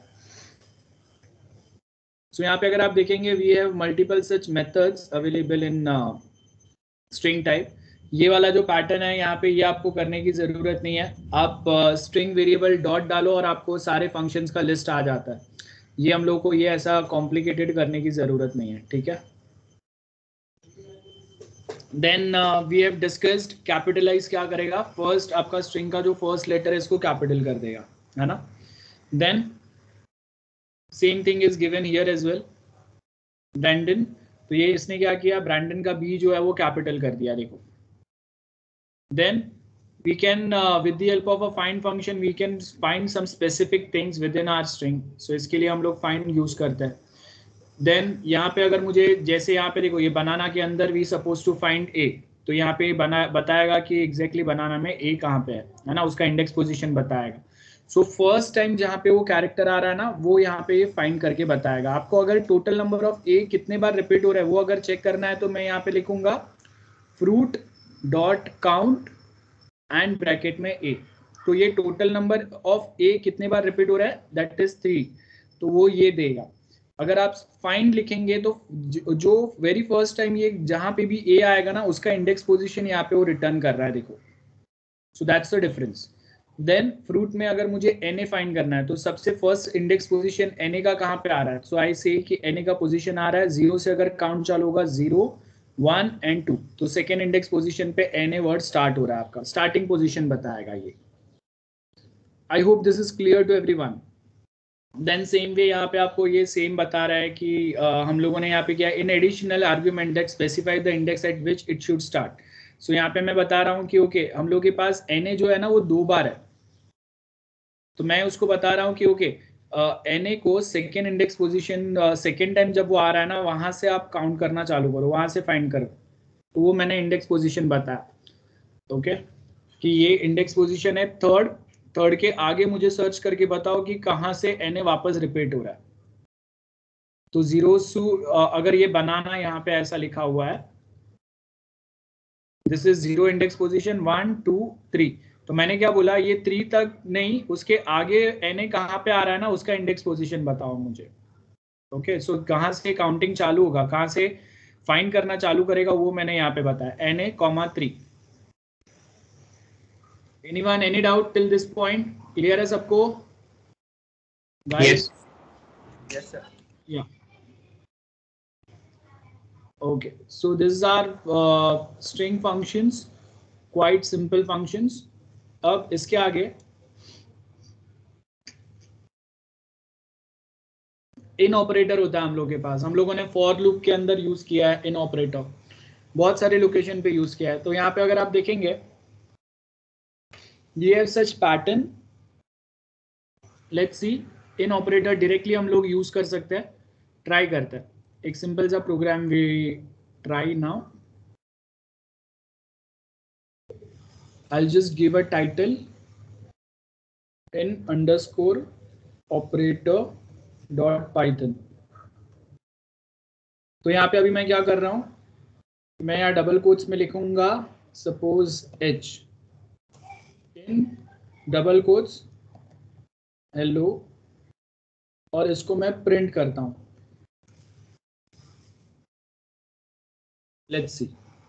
सो यहाँ पे अगर आप देखेंगे we have multiple such methods available in string type. ये वाला जो पैटर्न है यहाँ पे ये आपको करने की जरूरत नहीं है, आप स्ट्रिंग वेरिएबल डॉट डालो और आपको सारे फंक्शंस का लिस्ट आ जाता है। ये हम लोग को ये ऐसा कॉम्प्लिकेटेड करने की जरूरत नहीं है, ठीक है। Then we have discussed capitalize क्या करेगा, फर्स्ट आपका स्ट्रिंग का जो फर्स्ट लेटर है इसको कैपिटल कर देगा, है ना। Then same thing is given here as well, Brandon, तो ये इसने क्या किया, ब्रैंडन का बी जो है वो कैपिटल कर दिया, देखो। Then we can with the help of a find function we can find some specific things within our string, so इसके लिए हम लोग find यूज करते हैं। देन यहाँ पे अगर मुझे जैसे यहाँ पे देखो ये बनाना के अंदर we suppose to find A, तो यहाँ पे बताएगा कि एग्जैक्टली बनाना में ए कहाँ पे है ना, उसका इंडेक्स पोजीशन बताएगा। सो फर्स्ट टाइम जहाँ पे वो कैरेक्टर आ रहा है ना वो यहाँ पे फाइंड करके बताएगा आपको। अगर टोटल नंबर ऑफ ए कितने बार रिपीट हो रहा है वो अगर चेक करना है तो मैं यहाँ पे लिखूंगा fruit dot count and bracket में ए, तो ये टोटल नंबर ऑफ ए कितने बार रिपीट हो रहा है दैट इज 3, तो वो ये देगा। अगर आप फाइंड लिखेंगे तो जो वेरी फर्स्ट टाइम ये जहां पे भी ए आएगा ना उसका इंडेक्स पोजीशन यहाँ पे वो रिटर्न कर रहा है, देखो। So that's the difference. Then fruit में अगर मुझे एन ए फाइंड करना है तो सबसे first index position N A का कहाँ पे आ रहा है, सो आई से कि एन ए का पोजीशन आ रहा है 0 से, अगर काउंट चालू होगा 0 1 एंड 2, तो सेकेंड इंडेक्स पोजीशन पे एन ए वर्ड स्टार्ट हो रहा है, आपका स्टार्टिंग पोजीशन बताएगा ये। I hope this is clear to everyone. Then same way यहाँ पे आपको ये सेम बता रहा है कि हम लोगों ने यहाँ पे क्या, in additional argument that specify the index at which it should start. So यहाँ पे मैं बता रहा हूँ कि ओके हम लोग के पास एन ए जो है ना वो 2 बार है, तो मैं उसको बता रहा हूँ कि ओके एन ए को second index position second time जब वो आ रहा है ना वहां से आप काउंट करना चालू करो, वहां से फाइंड करो, तो वो मैंने इंडेक्स पोजीशन बताया, ओके कि ये इंडेक्स पोजीशन है थर्ड के आगे मुझे सर्च करके बताओ कि कहाँ से एन ए वापस रिपीट हो रहा है। तो 0 से अगर ये बनाना यहाँ पे ऐसा लिखा हुआ है दिस इज 0 इंडेक्स पोजीशन 1 2 3, तो मैंने क्या बोला ये 3 तक नहीं, उसके आगे एन ए कहाँ पे आ रहा है ना उसका इंडेक्स पोजीशन बताओ मुझे, ओके। सो कहाँ से काउंटिंग चालू होगा, कहाँ से फाइंड करना चालू करेगा वो मैंने यहाँ पे बताया, N A 3। Anyone any doubt till this point, clear है सबको? Yes. Yes, sir. Yeah. Okay, so these are string functions, quite simple functions. अब इसके आगे इन ऑपरेटर होता है हम लोग के पास, हम लोगों ने फॉर लूप के अंदर यूज किया है इन ऑपरेटर, बहुत सारे लोकेशन पे यूज किया है। तो यहाँ पे अगर आप देखेंगे ये है such pattern, let's see in operator directly हम लोग यूज कर सकते हैं, ट्राई करते हैं एक सिंपल सा program we try now. I'll just give a title in underscore operator dot python। तो यहाँ पे अभी मैं क्या कर रहा हूँ, मैं यहाँ डबल कोट्स में लिखूंगा suppose h in double quotes hello, और इसको मैं प्रिंट करता हूँ। लेट्स सी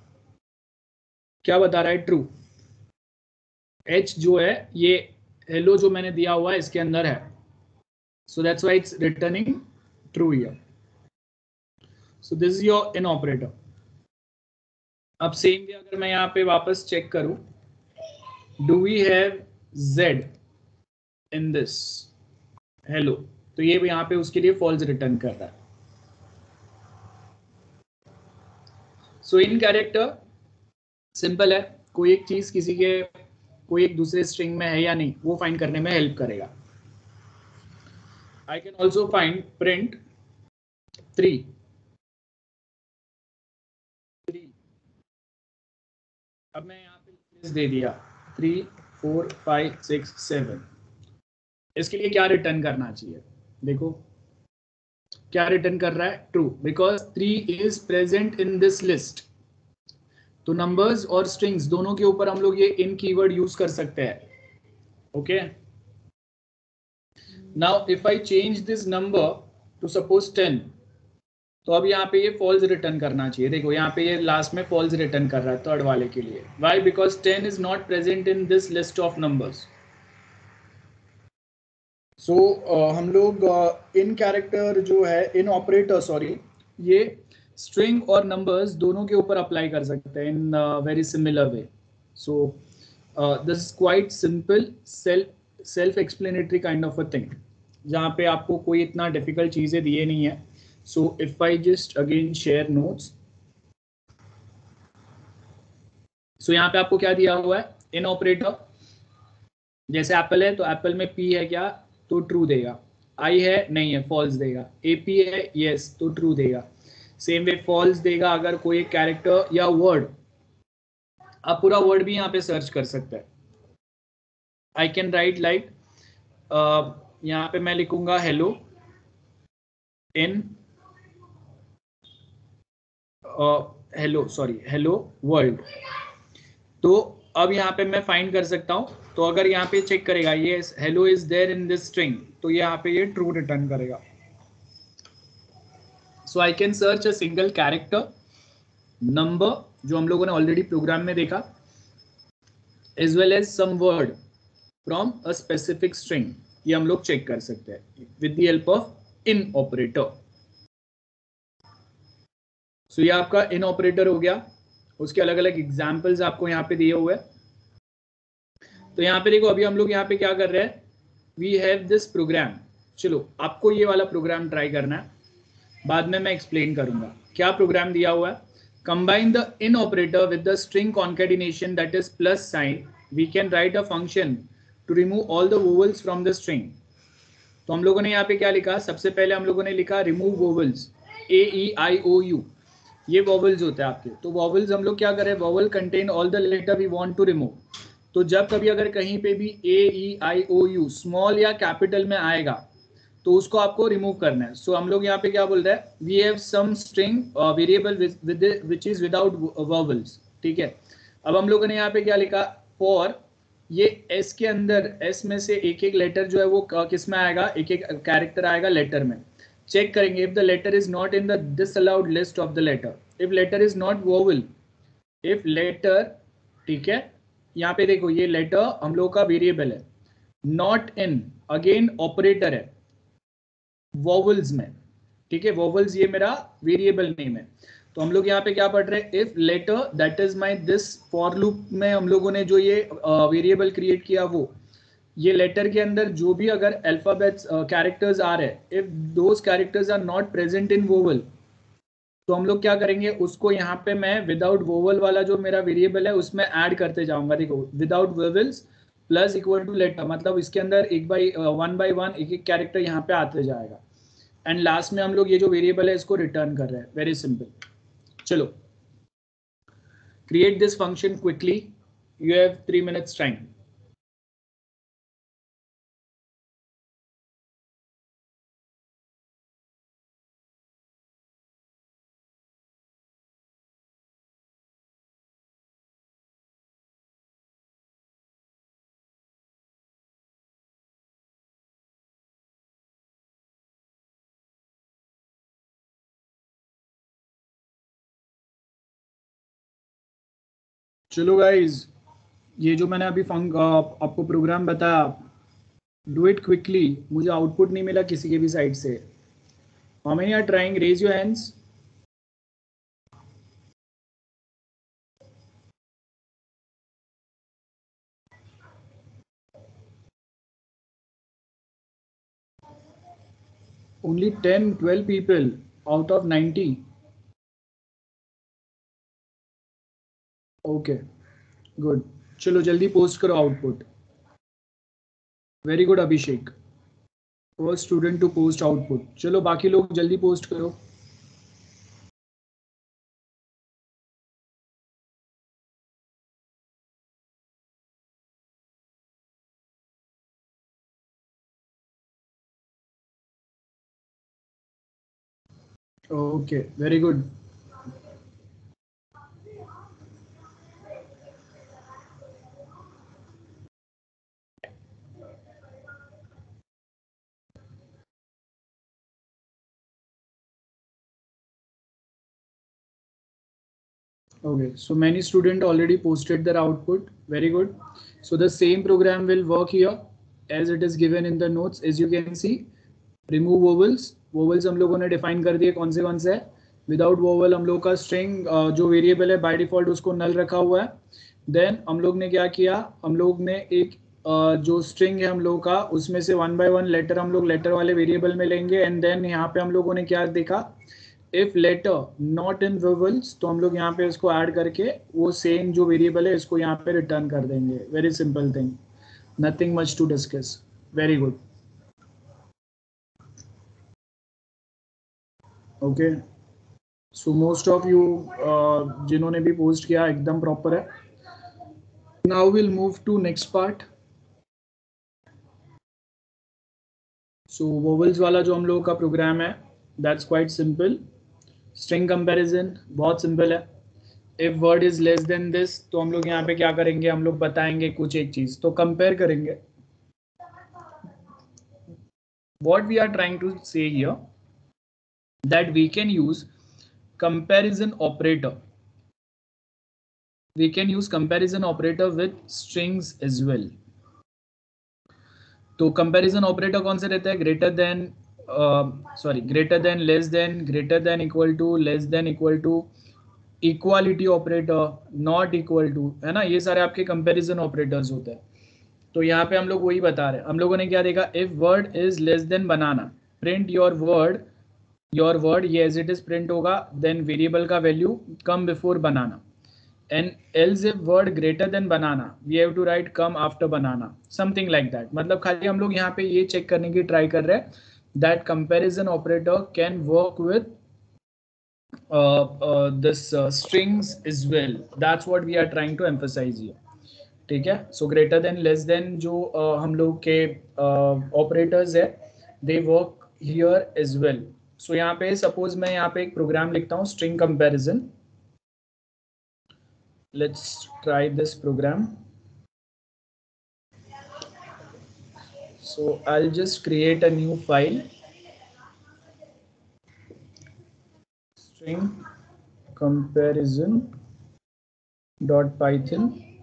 क्या बता रहा है, ट्रू। h जो है ये हेलो जो मैंने दिया हुआ है इसके अंदर है, so that's why it's returning true here. So this is your in operator. अब सेम वे अगर मैं यहाँ पे वापस चेक करूं, do we have z in this hello, तो ये यहाँ पे उसके लिए फॉल्स रिटर्न कर रहा है। सो इन कैरेक्टर सिंपल है, कोई एक चीज किसी के कोई एक दूसरे स्ट्रिंग में है या नहीं, वो फाइंड करने में हेल्प करेगा. I can also find print 3. अब मैं यहाँ पे लिस्ट दे दिया 3 4 5 6 7. इसके लिए क्या रिटर्न करना चाहिए? देखो क्या रिटर्न कर रहा है, true, because 3 is present in this list. तो नंबर्स और स्ट्रिंग्स दोनों के ऊपर हम लोग ये इन कीवर्ड यूज कर सकते हैं. Okay, now if I change this number to suppose 10, तो अब यहाँ पे ये फॉल्स रिटर्न करना चाहिए. देखो यहाँ पे ये लास्ट में फॉल्स रिटर्न कर रहा है थर्ड वाले के लिए. Why? Because 10 is not present in this list of numbers. So हम लोग इन कैरेक्टर जो है, इन ऑपरेटर सॉरी, ये स्ट्रिंग और नंबर्स दोनों के ऊपर अप्लाई कर सकते हैं in very similar way. So this is quite simple, self explanatory kind of a thing, जहाँ पे आपको कोई इतना डिफिकल्ट चीज़ें दिए नहीं है. So if I just again share notes, so यहाँ पे आपको क्या दिया हुआ है, इन ऑपरेटर. जैसे एप्पल है तो एप्पल में P है क्या, तो ट्रू देगा. I है नहीं है, फॉल्स देगा. AP है यस, तो ट्रू देगा. सेम वे फॉल्स देगा अगर कोई एक कैरेक्टर या वर्ड, आप पूरा वर्ड भी यहाँ पे सर्च कर सकते हैं. आई कैन राइट लाइक, यहाँ पे मैं लिखूंगा हेलो इन हेलो वर्ल्ड. तो अब यहाँ पे मैं फाइंड कर सकता हूँ. तो अगर यहाँ पे चेक करेगा ये hello is there in this string, तो यहाँ पे ये ट्रू रिटर्न करेगा. So I can search a single character, number जो हम लोगों ने ऑलरेडी प्रोग्राम में देखा, as well as some word from a specific string. ये हम लोग चेक कर सकते हैं with the help of in operator. So ये आपका इन ऑपरेटर हो गया. उसके अलग अलग एग्जाम्पल्स आपको यहाँ पे दिए हुए हैं. तो यहाँ पे देखो, अभी हम लोग यहाँ पे क्या कर रहे हैं, वी हैव दिस प्रोग्राम. चलो आपको ये वाला प्रोग्राम ट्राई करना है, बाद में मैं एक्सप्लेन करूंगा क्या प्रोग्राम दिया हुआ है. Combine the in operator with the string concatenation that is plus sign. We can write a function to remove all the vowels from the string. तो हम लोगों ने यहाँ पे क्या लिखा, सबसे पहले हम लोगों ने लिखा रिमूव वोवल्स, AEIOU. ये वॉवल्स होते हैं आपके. तो वॉवल्स हम लोग क्या करें, vowel contain all the letter we want to remove. तो जब कभी अगर कहीं पे भी AEIOU स्मॉल या कैपिटल में आएगा तो उसको आपको रिमूव करना है. सो हम लोग यहाँ पे क्या बोल रहे हैं, we have some string variable which is without vowels. ठीक है, अब हम लोगों ने यहाँ पे क्या लिखा, फॉर ये S के अंदर, S में से एक एक लेटर जो है वो किस में आएगा, एक एक कैरेक्टर आएगा लेटर में. चेक करेंगे if the letter is not in the disallowed list of the letter, if letter is not vowel, if letter, ठीक है, यहाँ पे देखो ये लेटर हम लोग का वेरिएबल है. नॉट इन अगेन ऑपरेटर है वॉवल्स में. ठीक है, वॉवल्स ये मेरा वेरिएबल नेम है. तो हम लोग यहाँ पे क्या पढ़ रहे हैं, if letter that is my this for loop में हम लोगों ने जो ये वेरिएबल क्रिएट किया, वो ये लेटर के अंदर जो भी अगर अल्फाबेट्स कैरेक्टर्स आ रहे हैं, if those characters are not present in vowel, तो हम लोग क्या करेंगे, उसको यहाँ पे मैं विदाउट वोवल वाला जो मेरा वेरिएबल है उसमें ऐड करते जाऊंगा. देखो without vowels plus equal to letter, मतलब इसके अंदर वन बाई वन एक एक कैरेक्टर यहाँ पे आते जाएगा. एंड लास्ट में हम लोग ये जो वेरिएबल है इसको रिटर्न कर रहे हैं. Very simple. चलो create this function quickly, you have 3 minutes time. चलो गाइज, ये जो मैंने अभी आपको प्रोग्राम बताया, डू इट क्विकली. मुझे आउटपुट नहीं मिला किसी के भी साइड से. How many are trying, raise your hands. Only 10-12 people out of 90. Okay, good. चलो जल्दी पोस्ट करो output. Very good Abhishek, first student to post output. चलो बाकी लोग जल्दी पोस्ट करो। Okay very good. Okay, so many students already posted their output. Very good. So the same program will work here as it is given in the notes. As you can see, remove vowels. Vowels हम लोगों ने define कर दिए कौन से है. Without vowel हम लोग का string जो variable है by default उसको null रखा हुआ है. Then हम लोग ने क्या किया, हम लोग ने एक जो string है हम लोग का उसमें से 1 by 1 letter हम लोग letter वाले variable में लेंगे and then यहाँ पे हम लोगों ने क्या देखा, if letter not in vowels तो हम लोग यहाँ पे इसको ऐड करके वो सेम जो वेरिएबल है इसको यहाँ पे रिटर्न कर देंगे। Very simple thing, nothing much to discuss. Very good. Okay, so most of you जिन्होंने भी पोस्ट किया एकदम प्रॉपर है। Now will move to next part. So vowels वाला जो हम लोग का प्रोग्राम है that's quite simple. String comparison बहुत सिंपल है। If word is less than this तो हम लोग यहाँ पे क्या करेंगे, हम लोग बताएंगे कुछ एक चीज तो कंपेयर करेंगे। What we are trying to say here that we can use comparison operator, we can use comparison operator with strings as well. तो कंपैरिजन ऑपरेटर कौन से रहता है, greater than greater than, less than, greater than, equal to, less than, equal to, equality operator, not equal to, है ना, ये सारे आपके कंपैरिजन ऑपरेटर्स होते हैं। तो यहाँ पे हम लोग वही बता रहे हैं। हम लोगों ने क्या देखा, if word is less than banana, print your word ये एज इट इज प्रिंट होगा, देन वेरिएबल का value come before banana, and else if word greater than banana we have to write come after banana, something like that. मतलब खाली हम लोग यहाँ पे ये चेक करने की ट्राई कर रहे हैं that comparison operator can work with this strings as well. That's what we are trying to emphasize here. ठीक है, so greater than, less than जो हम लोग के ऑपरेटर्स है they work here as well. So यहाँ पे सपोज मैं यहाँ पे एक प्रोग्राम लिखता हूँ string comparison. Let's try this program. So I will just create a new file string comparison.python।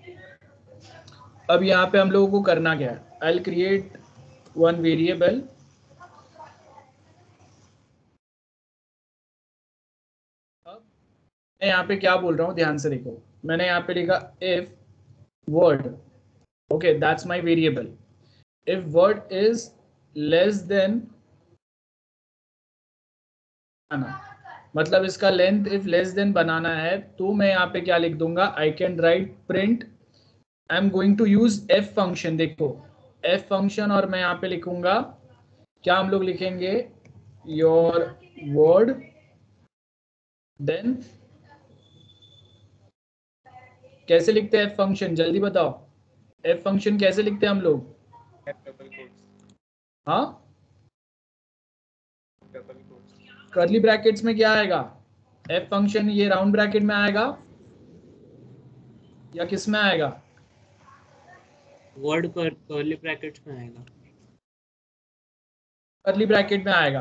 अब यहाँ पे हम लोगों को करना क्या है, I'll create one variable। अब मैं यहाँ पे क्या बोल रहा हूँ ध्यान से देखो, मैंने यहाँ पे लिखा if word, okay that's my variable, if word is less than, मतलब इसका length if less than banana है तो मैं यहाँ पे क्या लिख दूंगा, I can write print, I am going to use F function. देखो एफ फंक्शन, और मैं यहाँ पे लिखूंगा क्या, हम लोग लिखेंगे योर वर्ड, देन कैसे लिखते हैं एफ फंक्शन, जल्दी बताओ एफ फंक्शन कैसे लिखते हैं हम लोग। हाँ, कर्ली ब्रैकेट्स में क्या आएगा, एफ फंक्शन ये राउंड ब्रैकेट में आएगा या किस में आएगा, वर्ड कर्ली ब्रैकेट्स में आएगा, कर्ली ब्रैकेट में आएगा।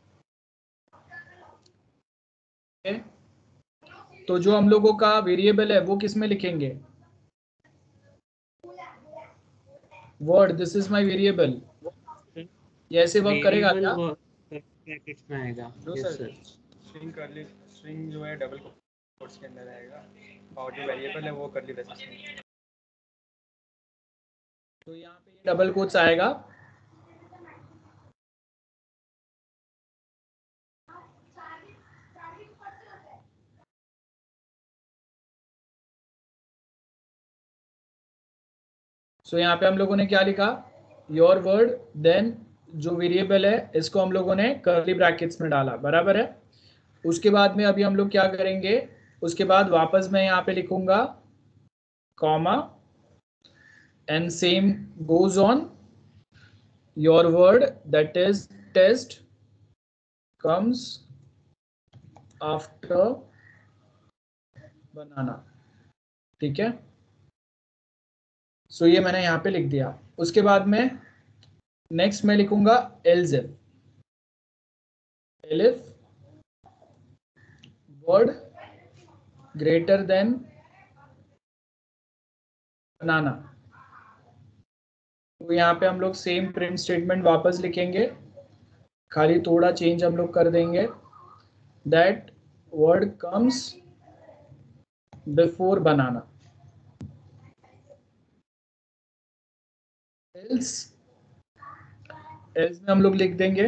तो जो हम लोगों का वेरिएबल है वो किस में लिखेंगे, word, this is my variable, ये ऐसे वर्क करेगा क्या, ब्रैकेट्स में आएगा। यस सर, स्ट्रिंग जो है डबल कोट्स के अंदर आएगा और जो वेरिएबल है वो कर्ली ब्रेसेस में। तो यहाँ पे डबल कोट्स आएगा सो यहाँ पे हम लोगों ने क्या लिखा, योर वर्ड, देन जो वेरिएबल है इसको हम लोगों ने कर्ली ब्रैकेट्स में डाला, बराबर है। उसके बाद में अभी हम लोग क्या करेंगे, उसके बाद वापस मैं यहाँ पे लिखूंगा comma and same goes on, your word that is test comes after banana, ठीक है। सो ये मैंने यहाँ पे लिख दिया। उसके बाद में नेक्स्ट मैं लिखूंगा else if word greater than banana. तो यहाँ पे हम लोग सेम प्रिंट स्टेटमेंट वापस लिखेंगे, खाली थोड़ा चेंज हम लोग कर देंगे, that word comes before banana. Else में हम लोग लिख देंगे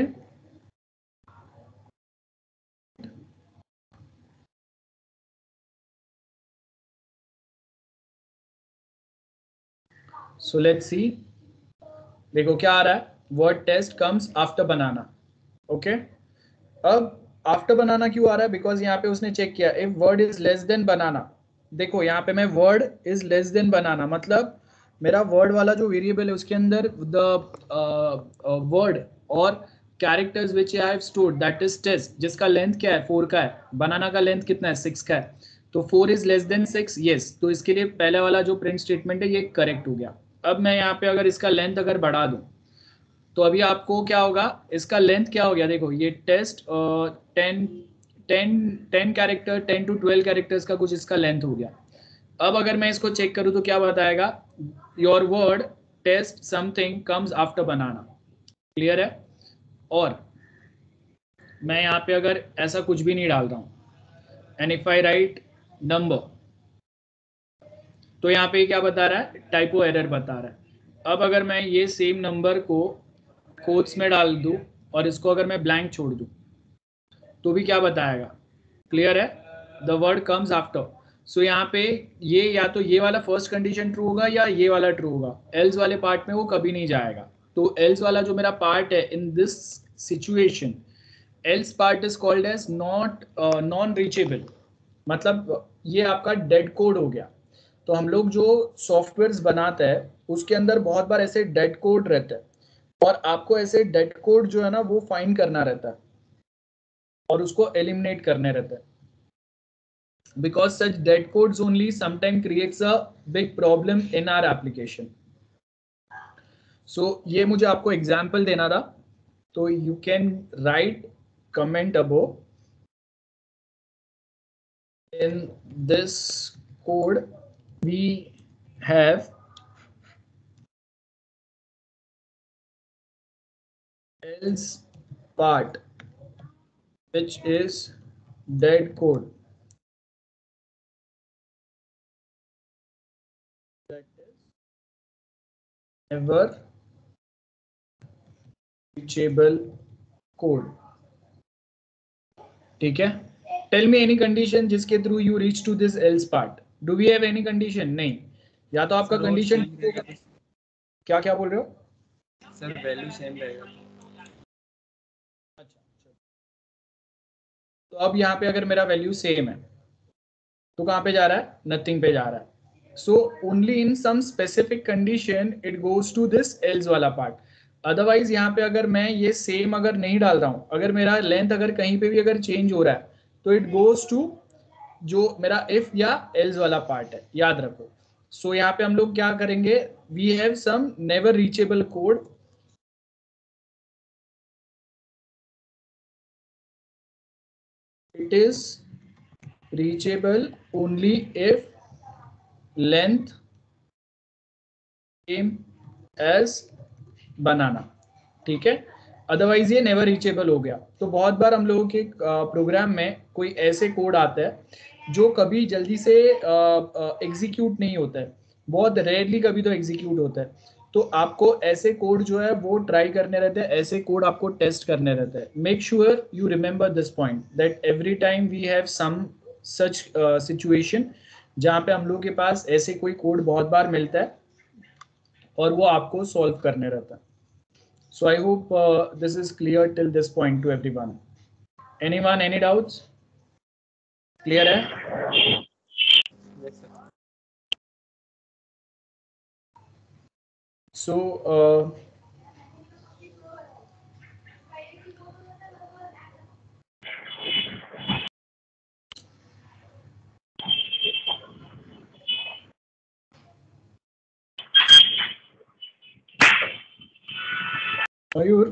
सो लेट्स सी, देखो क्या आ रहा है, word test comes after banana, okay. अब आफ्टर बनाना क्यों आ रहा है, बिकॉज यहाँ पे उसने चेक किया if word is less than banana. देखो यहाँ पे मैं word is less than banana, मतलब मेरा वर्ड वाला जो वेरिएबल है उसके अंदर द वर्ड और characters which I have stored that is test, जिसका लेंथ क्या है 4 का है, बनाना का लेंथ कितना है 6 का है, तो 4 इज लेस देन 6, यस। तो इसके लिए पहले वाला जो प्रिंट स्टेटमेंट है ये करेक्ट हो गया। अब मैं यहाँ पे अगर इसका लेंथ अगर बढ़ा दूं तो अभी आपको क्या होगा, इसका लेंथ क्या हो गया, देखो ये टेस्ट 10 कैरेक्टर 10 to 12 कैरेक्टर्स का कुछ इसका लेंथ हो गया। अब अगर मैं इसको चेक करूं तो क्या बताएगा, your word test something comes after banana, clear है। और मैं यहाँ पे अगर ऐसा कुछ भी नहीं डालता हूं and if I write number, तो यहाँ पे क्या बता रहा है, टाइपो एरर बता रहा है। अब अगर मैं ये सेम नंबर को कोट्स में डाल दूं और इसको अगर मैं ब्लैंक छोड़ दूं तो भी क्या बताएगा, क्लियर है, the word comes after. So यहाँ पे ये या तो ये वाला फर्स्ट कंडीशन ट्रू होगा या ये वाला ट्रू होगा, एल्स वाले पार्ट में वो कभी नहीं जाएगा। तो एल्स वाला जो मेरा पार्ट है in this situation, else part is called as non reachable, मतलब ये आपका डेड कोड हो गया। तो हम लोग जो सॉफ्टवेयर्स बनाते हैं उसके अंदर बहुत बार ऐसे डेड कोड रहते हैं और आपको ऐसे डेड कोड जो है ना वो फाइंड करना रहता है और उसको एलिमिनेट करने रहता है, because such dead codes only sometime creates a big problem in our application. So ये मुझे आपको एग्जांपल देना था, तो you can write comment above in this code we have else part which is dead code, that is never reachable code, ठीक है। Tell me any condition जिसके through you reach to this else part, do we have any condition, नहीं, या तो आपका condition क्या क्या बोल रहे हो सर, वैल्यू सेम रहेगा। अच्छा, तो अब यहाँ पे अगर मेरा वैल्यू सेम है तो कहाँ पे जा रहा है, नथिंग पे जा रहा है। So only in some specific condition it goes to this else वाला पार्ट, अदरवाइज यहाँ पे अगर मैं ये सेम अगर नहीं डाल रहा हूँ, अगर मेरा लेंथ अगर कहीं पे भी अगर चेंज हो रहा है तो इट गोज टू जो मेरा इफ या एल्स वाला पार्ट है, याद रखो। सो यहाँ पे हम लोग क्या करेंगे, we have some never reachable code, it is reachable only if length same as banana, ठीक है, अदरवाइज ये नेवर रीचेबल हो गया। तो बहुत बार हम लोगों के प्रोग्राम में कोई ऐसे कोड आता है जो कभी जल्दी से एग्जीक्यूट नहीं होता है, बहुत रेयरली कभी तो एग्जीक्यूट होता है। तो आपको ऐसे कोड जो है वो ट्राई करने रहते हैं, ऐसे कोड आपको टेस्ट करने रहते हैं। Make sure you remember this point that every time we have some such situation जहाँ पे हम लोग के पास ऐसे कोई कोड बहुत बार मिलता है और वो आपको सॉल्व करने रहता है. So I hope this is clear till this point to everyone. Anyone, any doubts? Clear है? Yes, sir. So Mayur,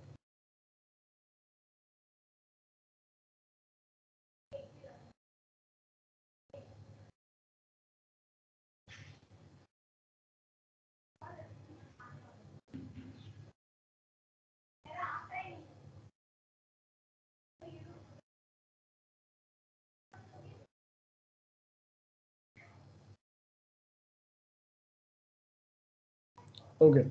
okay.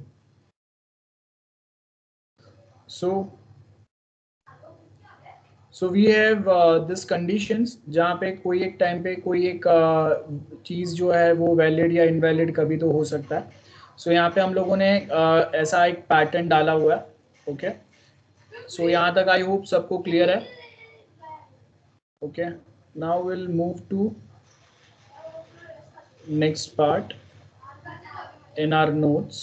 So we have this conditions जहाँ पे कोई एक टाइम पे कोई एक चीज़ जो है वो वैलिड या इनवैलिड कभी तो हो सकता है. सो यहाँ पे हम लोगों ने ऐसा एक पैटर्न डाला हुआ है. ओके, सो यहाँ तक आई होप सबको क्लियर है. Okay, now will move to next part in our notes.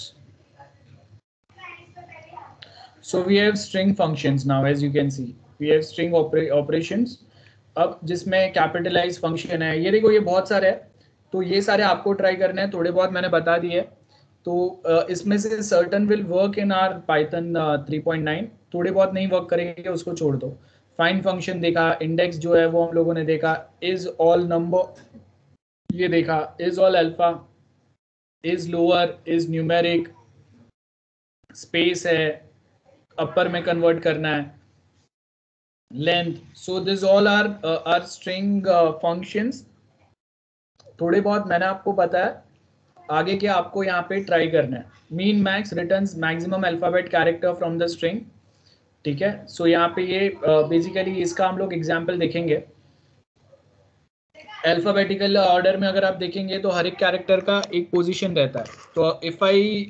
So we have string functions now, as you can see. We have string operations. अब जिसमें कैपिटलाइज फंक्शन है, ये देखो ये बहुत सारे है, तो ये सारे आपको ट्राई करने हैं. थोड़े बहुत मैंने बता दिए. तो इसमें से certain will work in our Python 3.9, थोड़े बहुत नहीं वर्क करेंगे, उसको छोड़ दो. फाइंड फंक्शन देखा, इंडेक्स जो है वो हम लोगों ने देखा, इज ऑल नंबर ये देखा, is all alpha, is lower, is numeric, space है, अपर में कन्वर्ट करना है, length. So this all are string functions. थोड़े बहुत मैंने आपको बताया, आगे क्या आपको यहाँ पे ट्राई करना है. Mean max returns maximum alphabet character from the string. ठीक है, सो यहाँ पे ये बेसिकली इसका हम लोग एग्जाम्पल देखेंगे. अल्फाबेटिकल ऑर्डर में अगर आप देखेंगे तो हर एक कैरेक्टर का एक पोजीशन रहता है. तो if I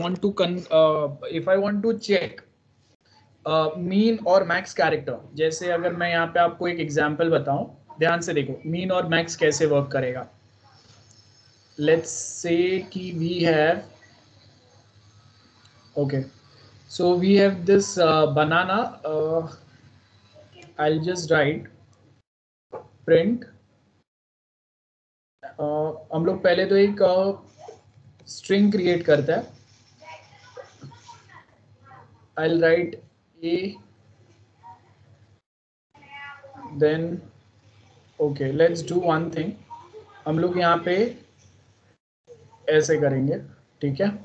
want to check mean और मैक्स कैरेक्टर, जैसे अगर मैं यहाँ पे आपको एक एग्जांपल बताऊं, ध्यान से देखो मीन और मैक्स कैसे वर्क करेगा. लेट्स से कि we have, okay, so we have this banana. I will just write print. हम लोग पहले तो एक स्ट्रिंग क्रिएट करते हैं. I will write A, then okay, let's do one thing. हम लोग यहाँ पे ऐसे करेंगे. ठीक है,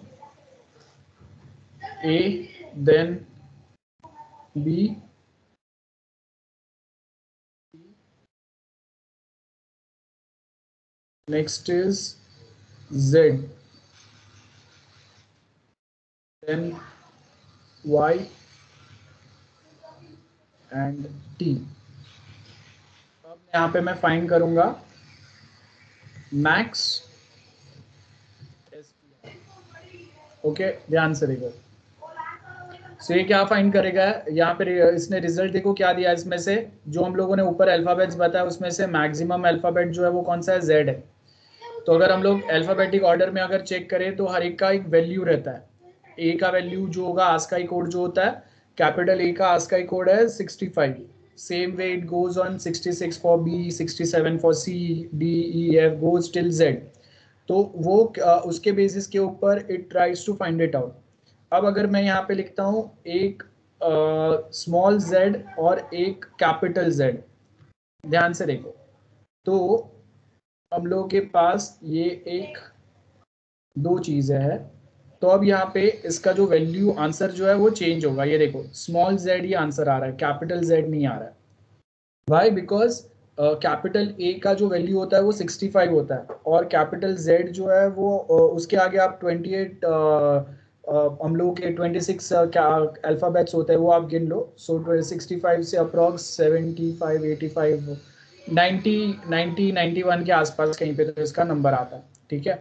A, then B, next is Z, then Y and T. अब यहाँ पे मैं फाइंड करूंगा मैक्स. ओके, ध्यान से देखो. सो ये क्या फाइंड करेगा, यहाँ पे इसने रिजल्ट देखो क्या दिया. इसमें से जो हम लोगों ने ऊपर अल्फाबेट्स बताया उसमें से मैक्सिमम अल्फाबेट जो है वो कौन सा है, Z है. तो अगर हम लोग अल्फाबेटिक ऑर्डर में अगर चेक करें तो हर एक का एक वैल्यू रहता है. ए का वैल्यू जो होगा, आस्काई कोड जो होता है, कैपिटल ए का आस्काई कोड है 65. Same way it goes on 66 for B, 67 for C, D, E, F goes till Z. तो वो उसके बेसिस के ऊपर it tries to find it out. अब अगर मैं यहाँ पे लिखता हूँ एक स्मॉल जेड और एक कैपिटल जेड, ध्यान से देखो, तो हम लोगों के पास ये एक दो चीज़ें हैं. तो अब यहाँ पे इसका जो वैल्यू आंसर जो है वो चेंज होगा. ये देखो स्मॉल जेड ये आंसर आ रहा है, कैपिटल जेड नहीं आ रहा है. वाई? बिकॉज कैपिटल ए का जो वैल्यू होता है वो 65 होता है, और कैपिटल जेड जो है वो उसके आगे आप 28 हम लोगों के 26 अल्फ़ाबेट्स होते हैं, वो आप गिन लो. सो 65 से अप्रॉक्स 75, 85, 90, 91 के आसपास कहीं पे तो इसका नंबर आता है. ठीक है,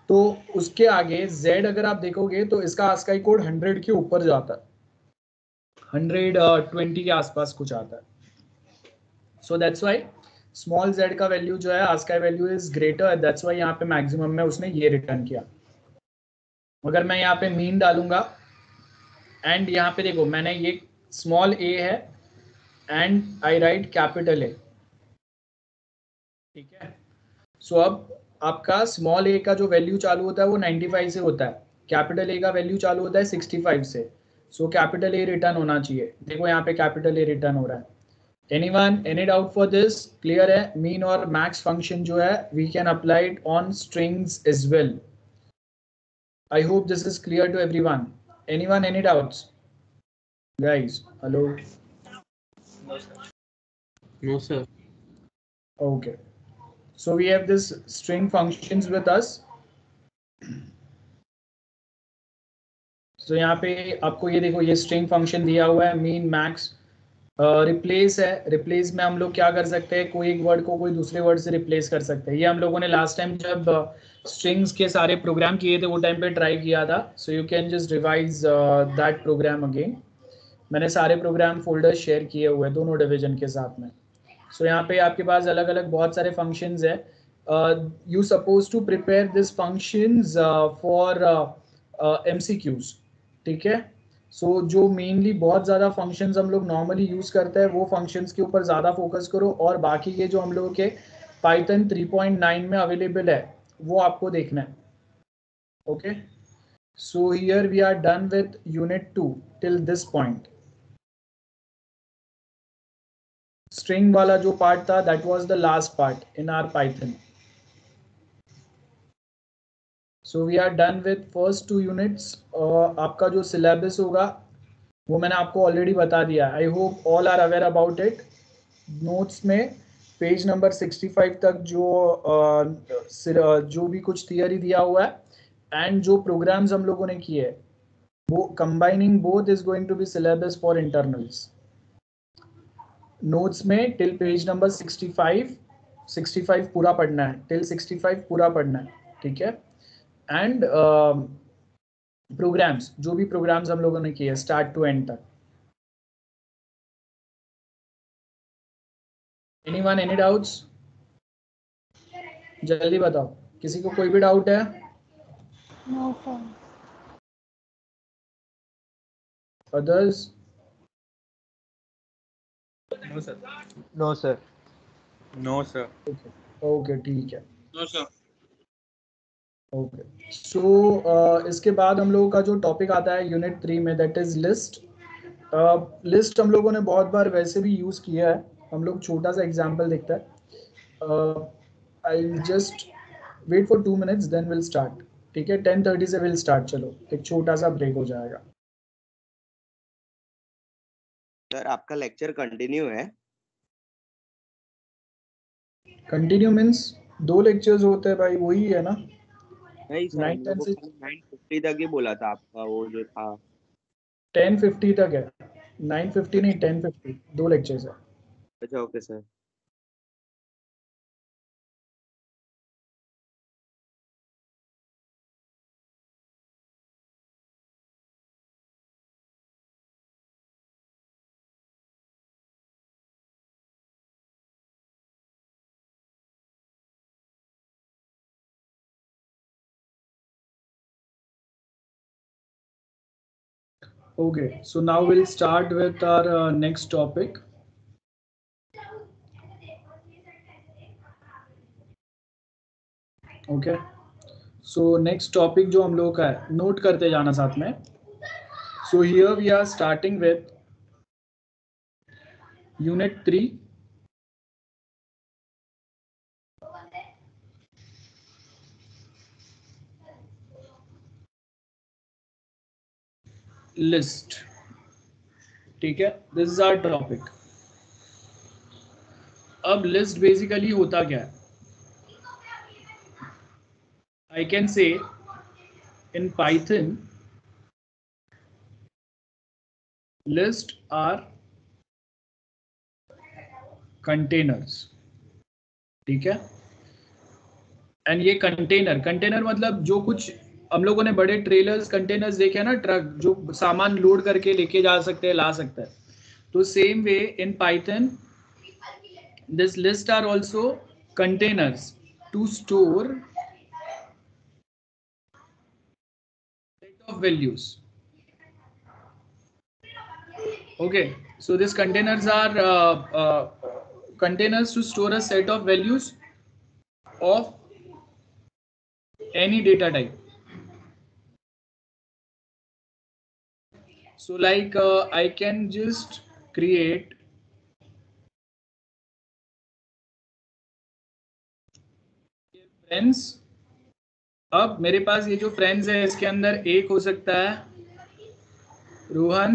तो उसके आगे z अगर आप देखोगे तो इसका आस्काई कोड 100 के ऊपर जाता है, 120 के आसपास कुछ आता है. So that's why small z का वैल्यू जो है ASCII value is greater, that's why यहाँ पे मैक्सिमम में उसने ये रिटर्न किया. अगर मैं यहाँ पे मीन डालूंगा एंड यहाँ पे देखो मैंने ये स्मॉल a है and I write capital A. ठीक है. सो अब आपका स्मॉल ए का जो वैल्यू चालू होता है वो 95 से होता है, कैपिटल ए का वैल्यू चालू होता है 65 से. सो कैपिटल ए रिटर्न होना चाहिए. देखो यहाँ पे कैपिटल ए रिटर्न हो रहा है. Anyone any doubt for this? Clear है? मीन और मैक्स फंक्शन जो है we can apply it on strings as well. I hope this is clear to everyone. Anyone any doubts guys? Hello. No, sir. Okay. So we have this string functions with us. So यहाँ पे आपको ये देखो ये string function दिया हुआ है mean max. Replace है. रिप्लेस में हम लोग क्या कर सकते हैं, कोई एक वर्ड को कोई दूसरे वर्ड से रिप्लेस कर सकते हैं. ये हम लोगों ने लास्ट टाइम जब स्ट्रिंग्स के सारे प्रोग्राम किए थे वो टाइम पे ट्राई किया था. So you can just revise that program again. मैंने सारे प्रोग्राम फोल्डर शेयर किए हुए हैं दोनों डिवीजन के साथ में. सो यहाँ पे आपके पास अलग अलग बहुत सारे फंक्शंस है. You suppose to prepare this functions for MCQs. ठीक है. सो जो मेनली बहुत ज़्यादा फंक्शंस हम लोग नॉर्मली यूज़ करते हैं वो फंक्शंस के ऊपर ज़्यादा फोकस करो, और बाकी ये जो हम लोगों के पाइथन 3.9 में अवेलेबल है वो आपको देखना है. Okay. So here we are done with unit 2 till this point. String वाला जो पार्ट था that was the last part in our Python. So we are done with first 2 units. आपका जो सिलेबस होगा वो मैंने आपको ऑलरेडी बता दिया. I hope all are aware about it. Notes में पेज नंबर 65 तक जो भी कुछ थियरी दिया हुआ है एंड जो प्रोग्राम्स हम लोगों ने किए वो combining both is going to be syllabus for internals. Notes में टिल पेज नंबर 65 पूरा पढ़ना है. टिल 65 पूरा पढ़ना है. ठीक है. एंड प्रोग्राम्स जो भी प्रोग्राम्स हम लोगों ने किए स्टार्ट टू एंड तक. Anyone any doubts? जल्दी बताओ, किसी को कोई भी डाउट है? No, sir. Others? No sir. No sir. No sir. Okay ठीक है. No sir. ओके. सो इसके बाद हम लोगों का जो टॉपिक आता है यूनिट 3 में दैट इज लिस्ट. लिस्ट हम लोगों ने बहुत बार वैसे भी यूज़ किया है. हम लोग छोटा सा एग्जांपल देखते हैं. I just wait for 2 minutes then will start. ठीक है. 10:30 से विल स्टार्ट. चलो एक छोटा सा ब्रेक हो जाएगा. सर आपका लेक्चर कंटिन्यू है? कंटिन्यू मीन्स 2 लेक्चर्स होते हैं भाई, वही है ना. नहीं सर, 9:50 तक ही बोला था आपका वो जो था. 10:50 तक है. 9:50 नहीं 10:50. 2 लेक्चर्स है. अच्छा okay sir. Okay, so now we'll start with our next topic. Okay, so next topic जो हम लोगों का है नोट करते जाना साथ में. So here we are starting with unit 3. List. ठीक है. This is our topic. अब list basically होता क्या है? I can say in Python list are containers. ठीक है. एंड ये कंटेनर मतलब जो कुछ हम लोगों ने बड़े ट्रेलर्स कंटेनर्स देखे हैं ना, ट्रक जो सामान लोड करके लेके जा सकते हैं, ला सकता है. तो same way in Python this list are also containers to store set of values. Okay, so these containers are containers to store a set of values of any data type. So like I can just create friends. अब मेरे पास ये जो friends है इसके अंदर एक हो सकता है Rohan,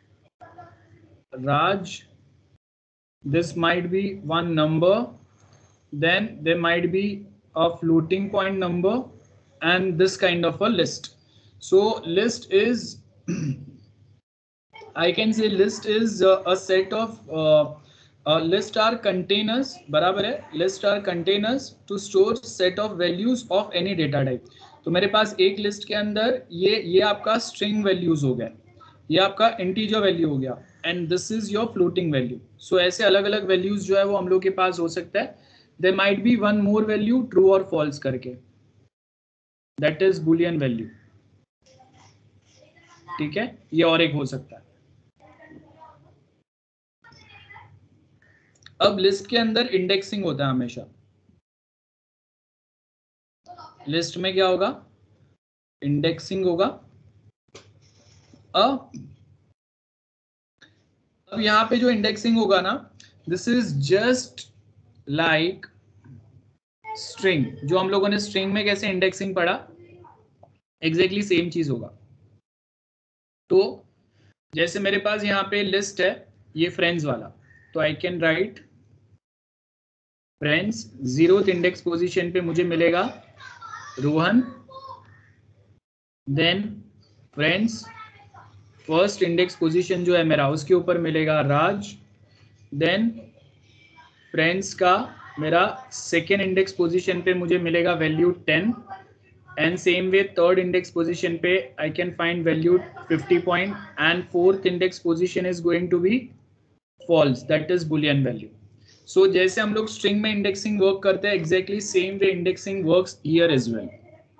Raj. This might be one number. Then there might be a floating point number and this kind of a list. So list is I can say list is a set of list are containers, बराबर है, list are containers to store set of values of any data type. तो मेरे पास एक list के अंदर ये आपका string values हो गया, ये आपका integer value हो गया, and this is your floating value. So ऐसे अलग अलग values जो है वो हम लोग के पास हो सकता है. There might be one more value true or false करके, that is boolean value. ठीक है, ये और एक हो सकता है. अब लिस्ट के अंदर इंडेक्सिंग होता है हमेशा. लिस्ट में क्या होगा, इंडेक्सिंग होगा. अब यहां पे जो इंडेक्सिंग होगा ना, this is just like string. जो हम लोगों ने स्ट्रिंग में कैसे इंडेक्सिंग पढ़ा, एग्जैक्टली सेम चीज होगा. तो जैसे मेरे पास यहाँ पे लिस्ट है, ये फ्रेंड्स वाला, तो I can write friends, 0th index position पे मुझे मिलेगा Rohan. Then friends first index position जो है मेरा उसके ऊपर मिलेगा राज. देन फ्रेंड्स का मेरा सेकेंड इंडेक्स पोजीशन पे मुझे मिलेगा value 10. And same way third index position पे I can find value 50 point. And fourth index position is going to be false, that is boolean value. So जैसे हम लोग string में इंडेक्सिंग वर्क करते हैं, exactly same way indexing works here as well.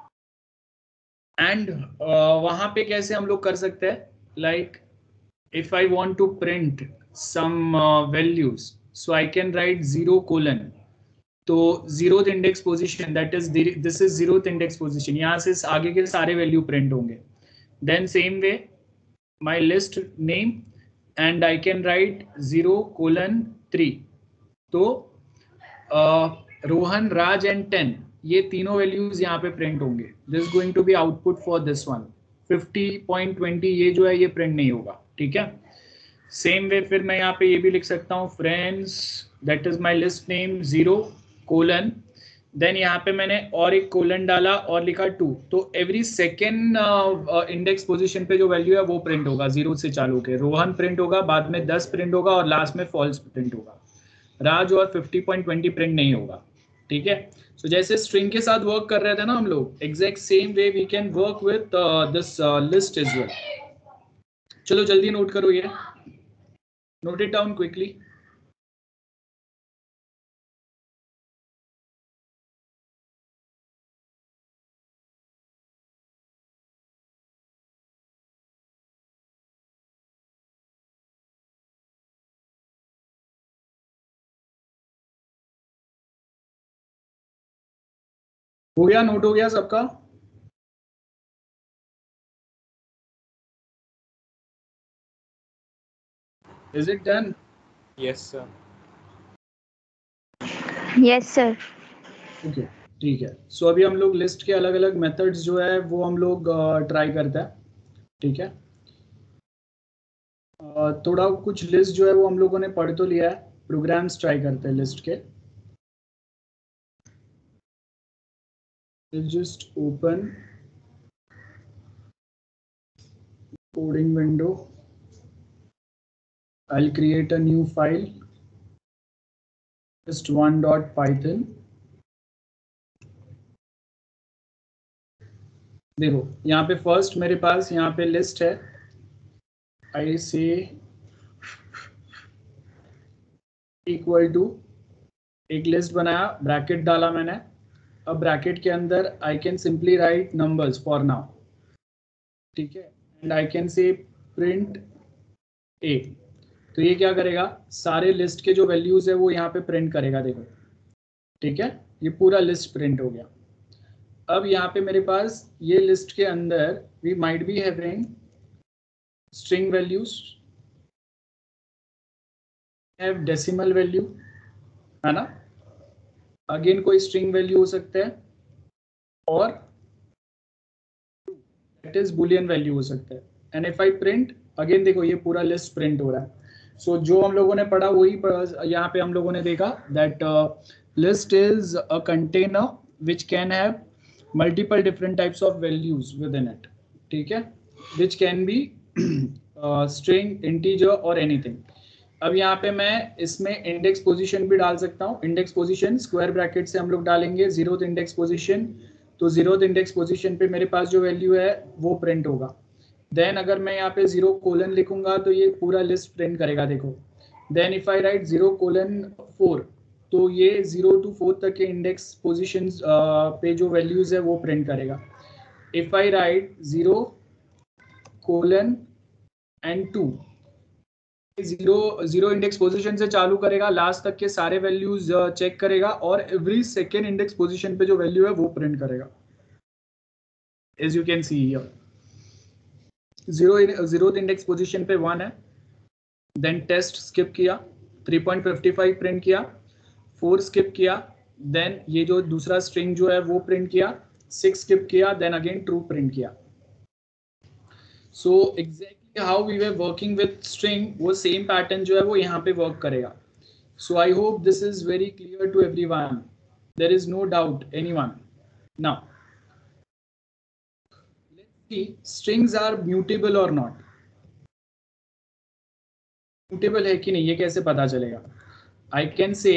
And वहां पे कैसे हम लोग कर सकते हैं, like if I want to print some values, so I can write 0 colon. तो 0th index position, that is this is 0th index position, यहाँ से आगे के सारे वैल्यू प्रिंट होंगे. Then same way my list name and I can write 0 colon 3. तो रोहन, राज and 10, ये तीनों वैल्यूज यहाँ पे प्रिंट होंगे. This going to be output for this one. 50.20 ये जो है ये प्रिंट नहीं होगा. ठीक है, सेम वे फिर मैं यहाँ पे ये भी लिख सकता हूँ friends, that is my list name 0 colon. देन यहाँ पे मैंने और एक कोलन डाला और लिखा 2. तो एवरी सेकेंड इंडेक्स पोजीशन पे जो वैल्यू है वो प्रिंट होगा 0 से चालू होकर. रोहन प्रिंट होगा, बाद में 10 प्रिंट होगा और लास्ट में फॉल्स प्रिंट होगा. राज और 50.20 प्रिंट नहीं होगा. ठीक है, सो जैसे स्ट्रिंग के साथ वर्क कर रहे थे ना हम लोग, exact same way we can work with this list as well. चलो जल्दी नोट करो, ये नोट इट डाउन क्विकली. हो गया, नोट हो गया सबका? Is it done? Yes sir. Yes sir. Okay, ठीक है. सो अभी हम लोग लिस्ट के अलग अलग मेथड्स जो है वो हम लोग ट्राई करते हैं. ठीक है, थोड़ा कुछ लिस्ट जो है वो हम लोगों ने पढ़ तो लिया है, प्रोग्राम्स ट्राई करते हैं लिस्ट के. Just open coding window. I'll create a new file, just one.python. देखो यहाँ पे फर्स्ट मेरे पास यहाँ पे लिस्ट है, आई से इक्वल टू, एक लिस्ट बनाया, ब्रैकेट डाला मैंने, अब ब्रैकेट के अंदर I can simply write numbers for now, ठीक है, and I can say print a. तो ये क्या करेगा, सारे लिस्ट के जो वैल्यूज है वो यहाँ पे प्रिंट करेगा, देखो, ठीक है, ये पूरा लिस्ट प्रिंट हो गया। अब यहाँ पे मेरे पास ये लिस्ट के अंदर we might be having string values, have decimal value, है ना, अगेन कोई स्ट्रिंग वैल्यू हो सकता है, और इट इज बुलियन वैल्यू हो सकता है। And if I print again, देखो ये पूरा लिस्ट प्रिंट हो रहा है। सो जो हम लोगों ने पढ़ा वही यहाँ पे हम लोगों ने देखा that list is a container which can have multiple different types of values within it, ठीक है, which can be string, integer और एनीथिंग। अब यहाँ पे मैं इसमें इंडेक्स पोजीशन भी डाल सकता हूँ। इंडेक्स पोजीशन स्क्वायर ब्रैकेट से हम लोग डालेंगे जीरोथ इंडेक्स पोजीशन, तो जीरोथ इंडेक्स पोजीशन पे मेरे पास जो वैल्यू है वो प्रिंट होगा। देन अगर मैं यहाँ पे 0 कोलन लिखूंगा तो ये पूरा लिस्ट प्रिंट करेगा, देखो। Then if I write 0 colon 4, तो ये 0 to 4 तक के इंडेक्स पोजिशन पे जो वैल्यूज है वो प्रिंट करेगा। If I write 0 colon and 2, zero index position से चालू करेगा, लास्ट तक के सारे वैल्यूज चेक करेगा, और एवरी सेकेंड इंडेक्स पोजीशन पे जो वैल्यू है वो प्रिंट करेगा, as you can see here. Zero index position पे 1 है, देन टेस्ट स्किप किया, 3.55 प्रिंट किया, 4 स्किप किया, देन ये जो दूसरा स्ट्रिंग जो है वो प्रिंट किया, 6 स्किप किया, देन अगेन ट्रू प्रिंट किया। So exactly how we were working with string, वो सेम पैटर्न जो है वो यहाँ पे वर्क करेगा। So I hope this is very clear to everyone, there is no doubt anyone. Now strings are mutable और not, mutable है कि नहीं ये कैसे पता चलेगा? आई कैन से,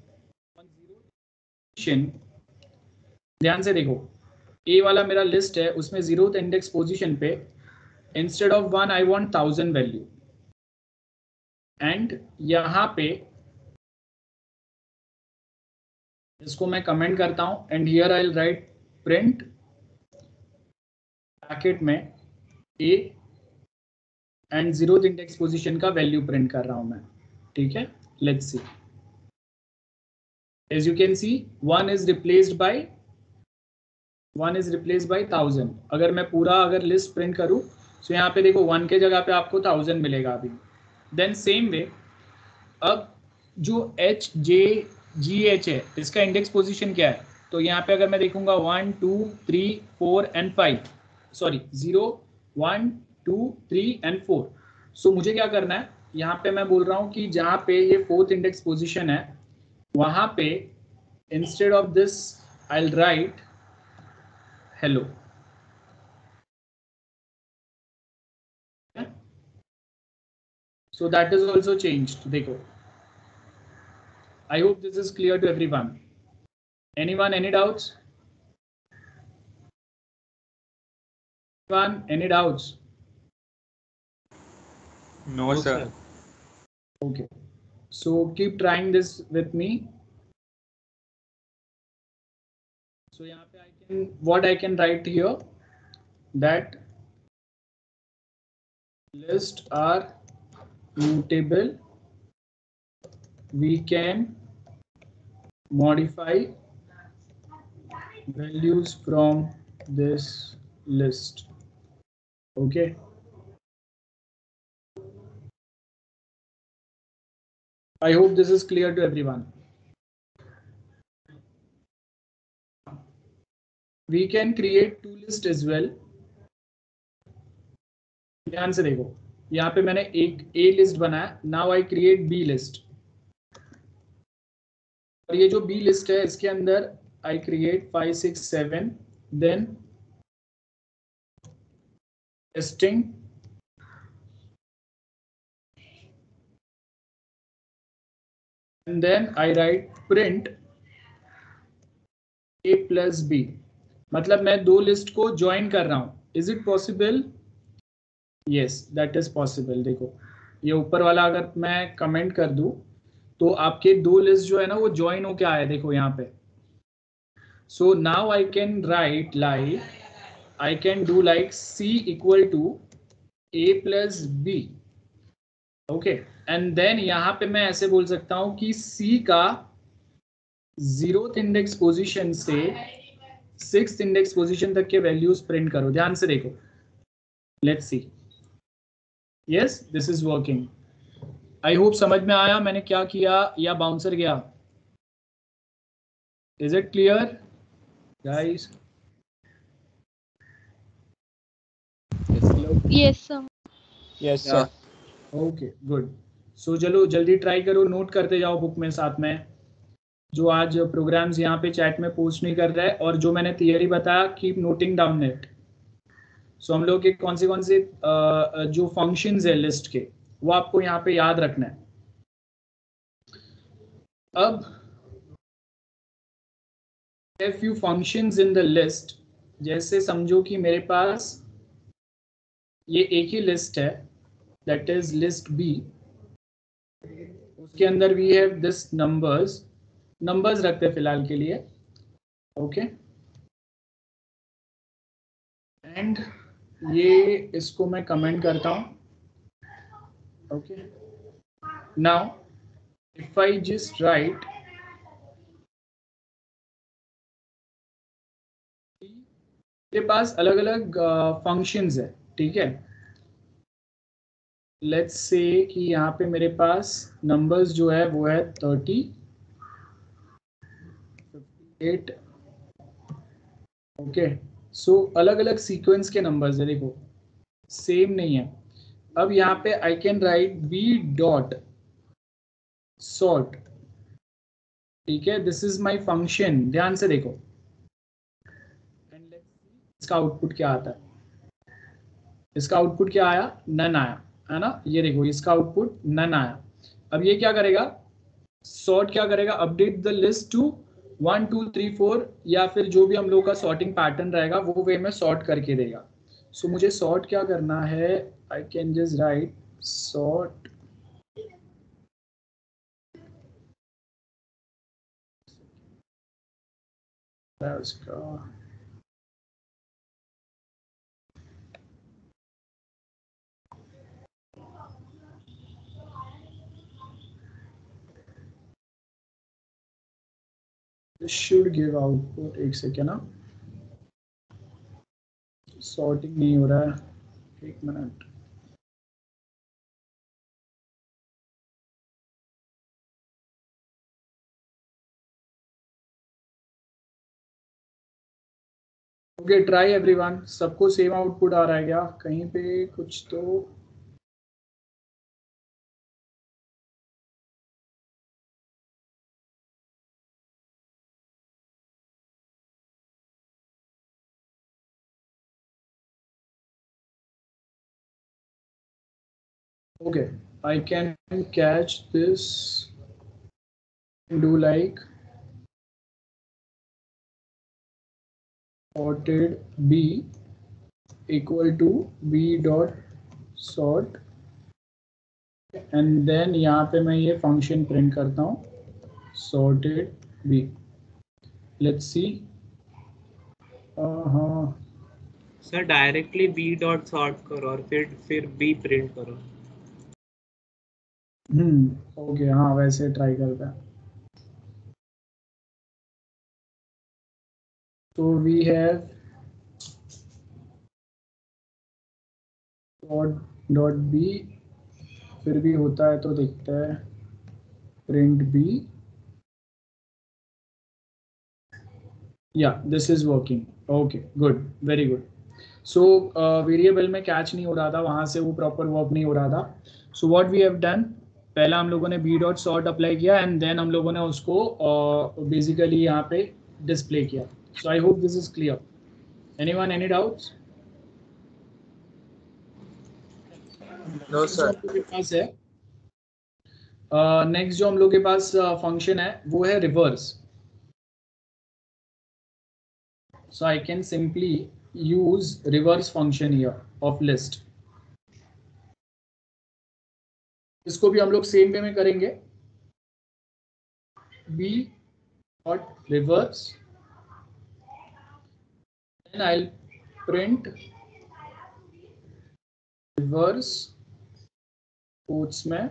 ध्यान से देखो, ए वाला मेरा लिस्ट है, उसमें 0th इंडेक्स पोजीशन पे instead of 1 I want 1000 value, and यहां पे इसको मैं कमेंट करता हूं, and here I will write print bracket में a and 0th index position का वैल्यू प्रिंट कर रहा हूं मैं, ठीक है। Let's see, as you can see 1 is replaced by 1000। अगर मैं पूरा लिस्ट प्रिंट करूं तो यहाँ पे देखो 1 के जगह पे आपको 1000 मिलेगा अभी। देन सेम वे, अब जो HJGH है इसका इंडेक्स पोजीशन क्या है, तो यहाँ पे अगर मैं देखूंगा 1 2 3 4 एंड 5, सॉरी 0 1 2 3 एंड 4। सो मुझे क्या करना है, यहाँ पे मैं बोल रहा हूँ कि जहाँ पे ये 4th इंडेक्स पोजीशन है वहां पे instead of this I will write hello. So that is also changed, देखो। I hope this is clear to everyone. Anyone, any doubts? Anyone, any doubts? No, sir. Okay. So keep trying this with me. So यहाँ पे what I can write here, that lists are mutable. We can modify values from this list. Okay. I hope this is clear to everyone. We can create two lists as well. ध्यान से देखो, यहाँ पे मैंने एक A list बनाया, now I create B list, और ये जो B लिस्ट है इसके अंदर I create 5 6 7, then testing, and then I write print A plus B. मतलब मैं दो लिस्ट को ज्वाइन कर रहा हूँ. Is it possible? Yes, that is possible. देखो ये ऊपर वाला अगर मैं कमेंट कर दूं तो आपके दो लिस्ट जो है ना वो ज्वाइन हो क्या आया, देखो यहाँ पे. So now I can write like, I can do like C equal to A plus B. Okay, and then यहाँ पे मैं ऐसे बोल सकता हूँ कि C का 0th इंडेक्स पोजीशन से 6th इंडेक्स पोजीशन तक के वैल्यूज प्रिंट करो. ध्यान से देखो, let's see. Yes, this is working. I hope समझ में आया मैंने क्या किया या बाउंसर गया. Is it clear guys? Yes, sir. Yes sir. Okay good. So चलो जल्दी ट्राई करो, नोट करते जाओ बुक में साथ में. जो आज प्रोग्राम्स यहाँ पे चैट में पोस्ट नहीं कर रहा है और जो मैंने थियरी बताया, keep noting down it. So हम लोग के कौन से जो फंक्शंस है लिस्ट के वो आपको यहाँ पे याद रखना है. अब few functions in the list, जैसे समझो कि मेरे पास ये एक ही लिस्ट है, that is list B. उसके अंदर we have this numbers रखते हैं फिलहाल के लिए. ओके, एंड ये इसको मैं कमेंट करता हूँ. Okay, now if I just write मेरे पास अलग अलग फंक्शंस है, ठीक है. लेट्स से कि यहाँ पे मेरे पास नंबर्स जो है वो है 30, 58. ओके, सो अलग अलग सीक्वेंस के नंबर्स है, देखो सेम नहीं है. अब यहाँ पे I can write B dot sort. ठीक है, दिस इज माय फंक्शन. ध्यान से देखो, इसका आउटपुट क्या आता है. इसका आउटपुट क्या आया? नन आया, है ना. ये देखो इसका आउटपुट नन आया. अब ये क्या करेगा, सॉर्ट क्या करेगा, अपडेट द लिस्ट टू 1 2 3 4 या फिर जो भी हम लोग का सॉर्टिंग पैटर्न रहेगा वो वे में सॉर्ट करके देगा. सो मुझे सॉर्ट क्या करना है, I can just write sort उसका should give output. एक सेकेंड ना, सॉर्टिंग नहीं हो रहा है, एक मिनट. Okay, try everyone. सबको सेम आउटपुट आ रहा है क्या? कहीं पे कुछ तो okay, I can catch this, do like sorted B equal to B dot sort, and then यहाँ पे मैं ये फंक्शन प्रिंट करता हूँ sorted B. Let's see. हाँ sir directly B dot sort करो और फिर B प्रिंट करो. ओके, हाँ वैसे ट्राई करते हैं. तो वी हैव डॉट बी, फिर भी होता है तो देखते हैं प्रिंट B. या this is working. Okay good, very good. So variable में कैच नहीं हो रहा था, वहां से वो प्रॉपर वर्क नहीं हो रहा था. So what we have done, पहला हम लोगों ने B डॉट सॉर्ट अप्लाई किया एंड देन हम लोगों ने उसको बेसिकली यहाँ पे डिस्प्ले किया. So I hope this is clear. Anyone, any doubts? No sir. के पास है नेक्स्ट जो हम लोग के पास फंक्शन है वो है reverse. So I can simply use reverse function here of list. इसको भी हम लोग सेम वे में करेंगे, b dot reverse, then I'll print reverse quotes में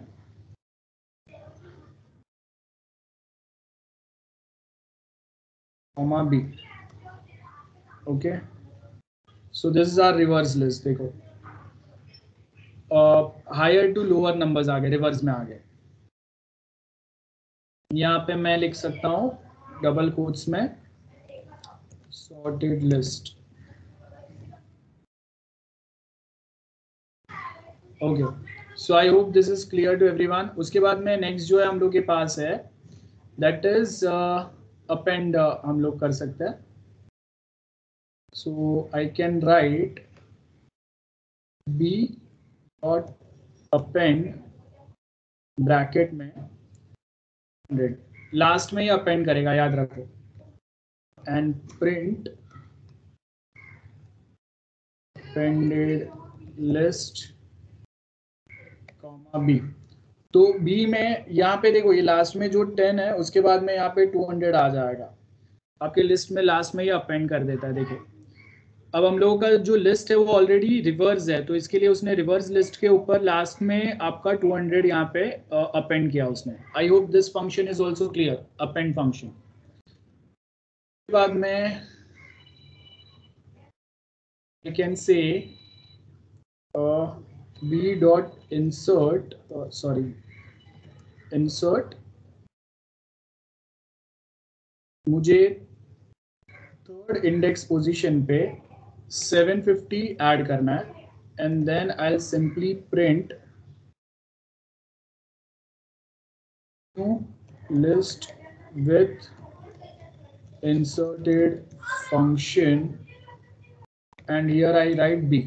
comma b. Okay, so this is our reverse list. देखो हायर टू लोअर नंबर्स आ गए, रिवर्स में आ गए. यहाँ पे मैं लिख सकता हूँ डबल कोट्स में sorted list. Okay, so I hope this is clear to everyone. उसके बाद में नेक्स्ट जो है हम लोग के पास है, दैट इज अपेंड हम लोग कर सकते हैं. So I can write b dot append bracket में 100, लास्ट में ही अपेंड करेगा, याद रखो, and print appended list comma b. तो बी में यहाँ पे देखो ये लास्ट में जो 10 है उसके बाद में यहाँ पे 200 आ जाएगा, आपके लिस्ट में लास्ट में ही अपेंड कर देता है. देखो अब हम लोगों का जो लिस्ट है वो ऑलरेडी रिवर्स है, तो इसके लिए उसने रिवर्स लिस्ट के ऊपर लास्ट में आपका 200 यहाँ पे अपेंड किया उसने. I hope this function is also clear, append function. बाद में I can say b dot insert insert मुझे थर्ड इंडेक्स पोजीशन पे 750 ऐड करना है, and then I simply print list with inserted function and here I write b.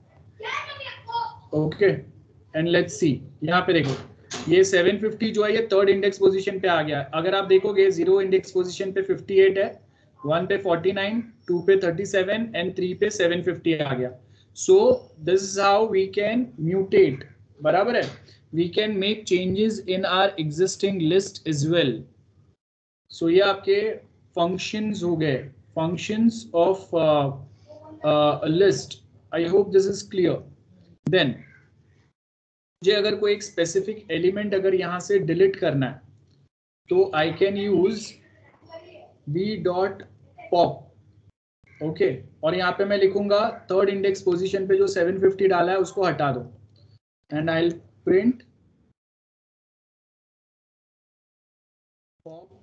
Okay, and let's see. यहाँ पे देखो ये 750 जो है ये थर्ड इंडेक्स पोजीशन पे आ गया. अगर आप देखोगे 0 इंडेक्स पोजीशन पे 58 है, 1 पे 49, 2 पे 37 एंड 3 पे 750 आ गया. So this is how we can mutate. बराबर है, we can make changes in our existing list as well. So ये आपके फंक्शंस हो गए, functions of list. I hope this is clear. Then मुझे अगर कोई एक स्पेसिफिक एलिमेंट अगर यहाँ से डिलीट करना है तो I can use b dot pop. Okay, और यहाँ पे मैं लिखूंगा थर्ड इंडेक्स पोजीशन पे जो 750 डाला है उसको हटा दो, and I will print pop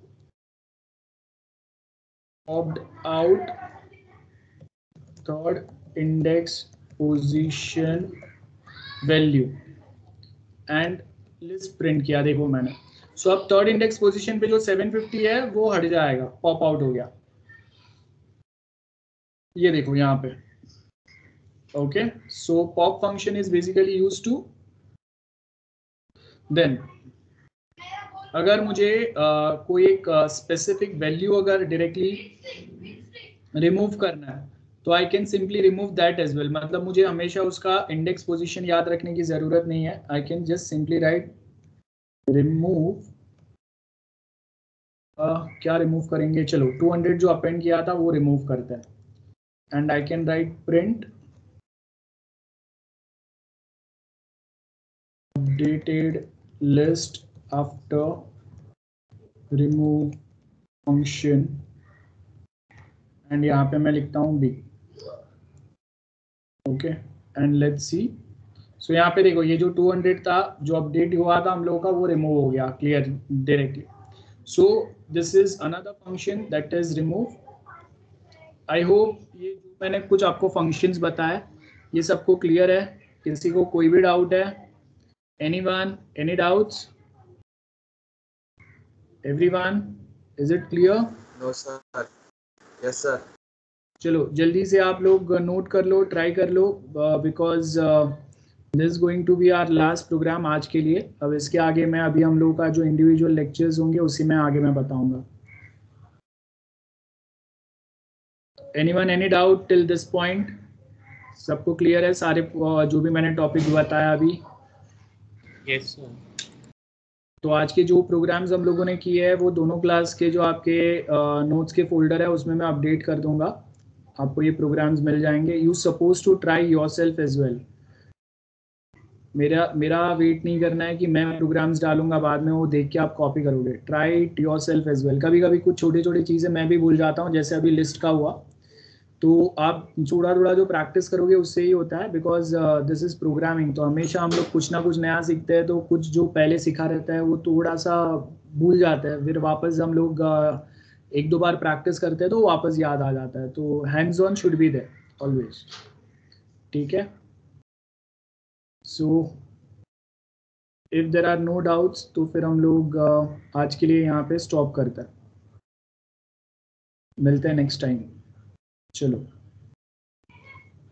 popped out third index position value and list print किया. देखो मैंने, सो अब थर्ड इंडेक्स पोजीशन पे जो 750 है वो हट जाएगा, पॉप आउट हो गया. ये देखो यहाँ पे. Okay, so pop function is basically used to. Then अगर मुझे कोई एक स्पेसिफिक वैल्यू अगर डायरेक्टली रिमूव करना है तो I can simply remove that as well. मतलब मुझे हमेशा उसका इंडेक्स पोजीशन याद रखने की जरूरत नहीं है. I can just simply write remove. क्या रिमूव करेंगे, चलो 200 जो अपेंड किया था वो रिमूव करते हैं, and I can write print updated list after remove function, and यहाँ पे मैं लिखता हूँ b. Okay, and let's see. So यहाँ पे देखो ये जो 200 था जो अपडेट हुआ था हम लोगों का वो रिमूव हो गया clear directly. So this is another function that is remove. I hope ये जो मैंने कुछ आपको फंक्शंस बताए ये सबको क्लियर है. किसी को कोई भी डाउट है? Anyone, any doubts? Everyone, is it clear? No sir. Yes sir. चलो जल्दी से आप लोग नोट कर लो, ट्राई कर लो, because this is going to be our last program आज के लिए. अब इसके आगे मैं अभी हम लोगों का जो इंडिविजुअल लेक्चर्स होंगे उसी में आगे मैं बताऊंगा. Anyone any doubt till this point? सबको क्लियर है सारे जो भी मैंने टॉपिक बताया अभी? Yes sir. तो आज के जो प्रोग्राम्स हम लोगों ने किए हैं वो दोनों क्लास के जो आपके नोट्स के फोल्डर है उसमें मैं अपडेट कर दूंगा, आपको ये प्रोग्राम्स मिल जाएंगे. You suppose to try yourself as well. मेरा वेट नहीं करना है कि मैं प्रोग्राम्स डालूंगा बाद में वो देख के आप कॉपी करोगे. Try it yourself as well. कभी कभी कुछ छोटी छोटी चीज़ें मैं भी भूल जाता हूँ, जैसे अभी लिस्ट का हुआ, तो आप थोड़ा थोड़ा जो प्रैक्टिस करोगे उससे ही होता है, बिकॉज दिस इज प्रोग्रामिंग. तो हमेशा हम लोग कुछ ना कुछ नया सीखते हैं, तो कुछ जो पहले सीखा रहता है वो थोड़ा सा भूल जाता है, फिर वापस हम लोग एक दो बार प्रैक्टिस करते हैं तो वापस याद आ जाता है. तो hands on should be there always. ठीक है. So if there are no doubts तो फिर हम लोग आज के लिए यहाँ पे स्टॉप करते हैं. मिलते हैं नेक्स्ट टाइम. चलो.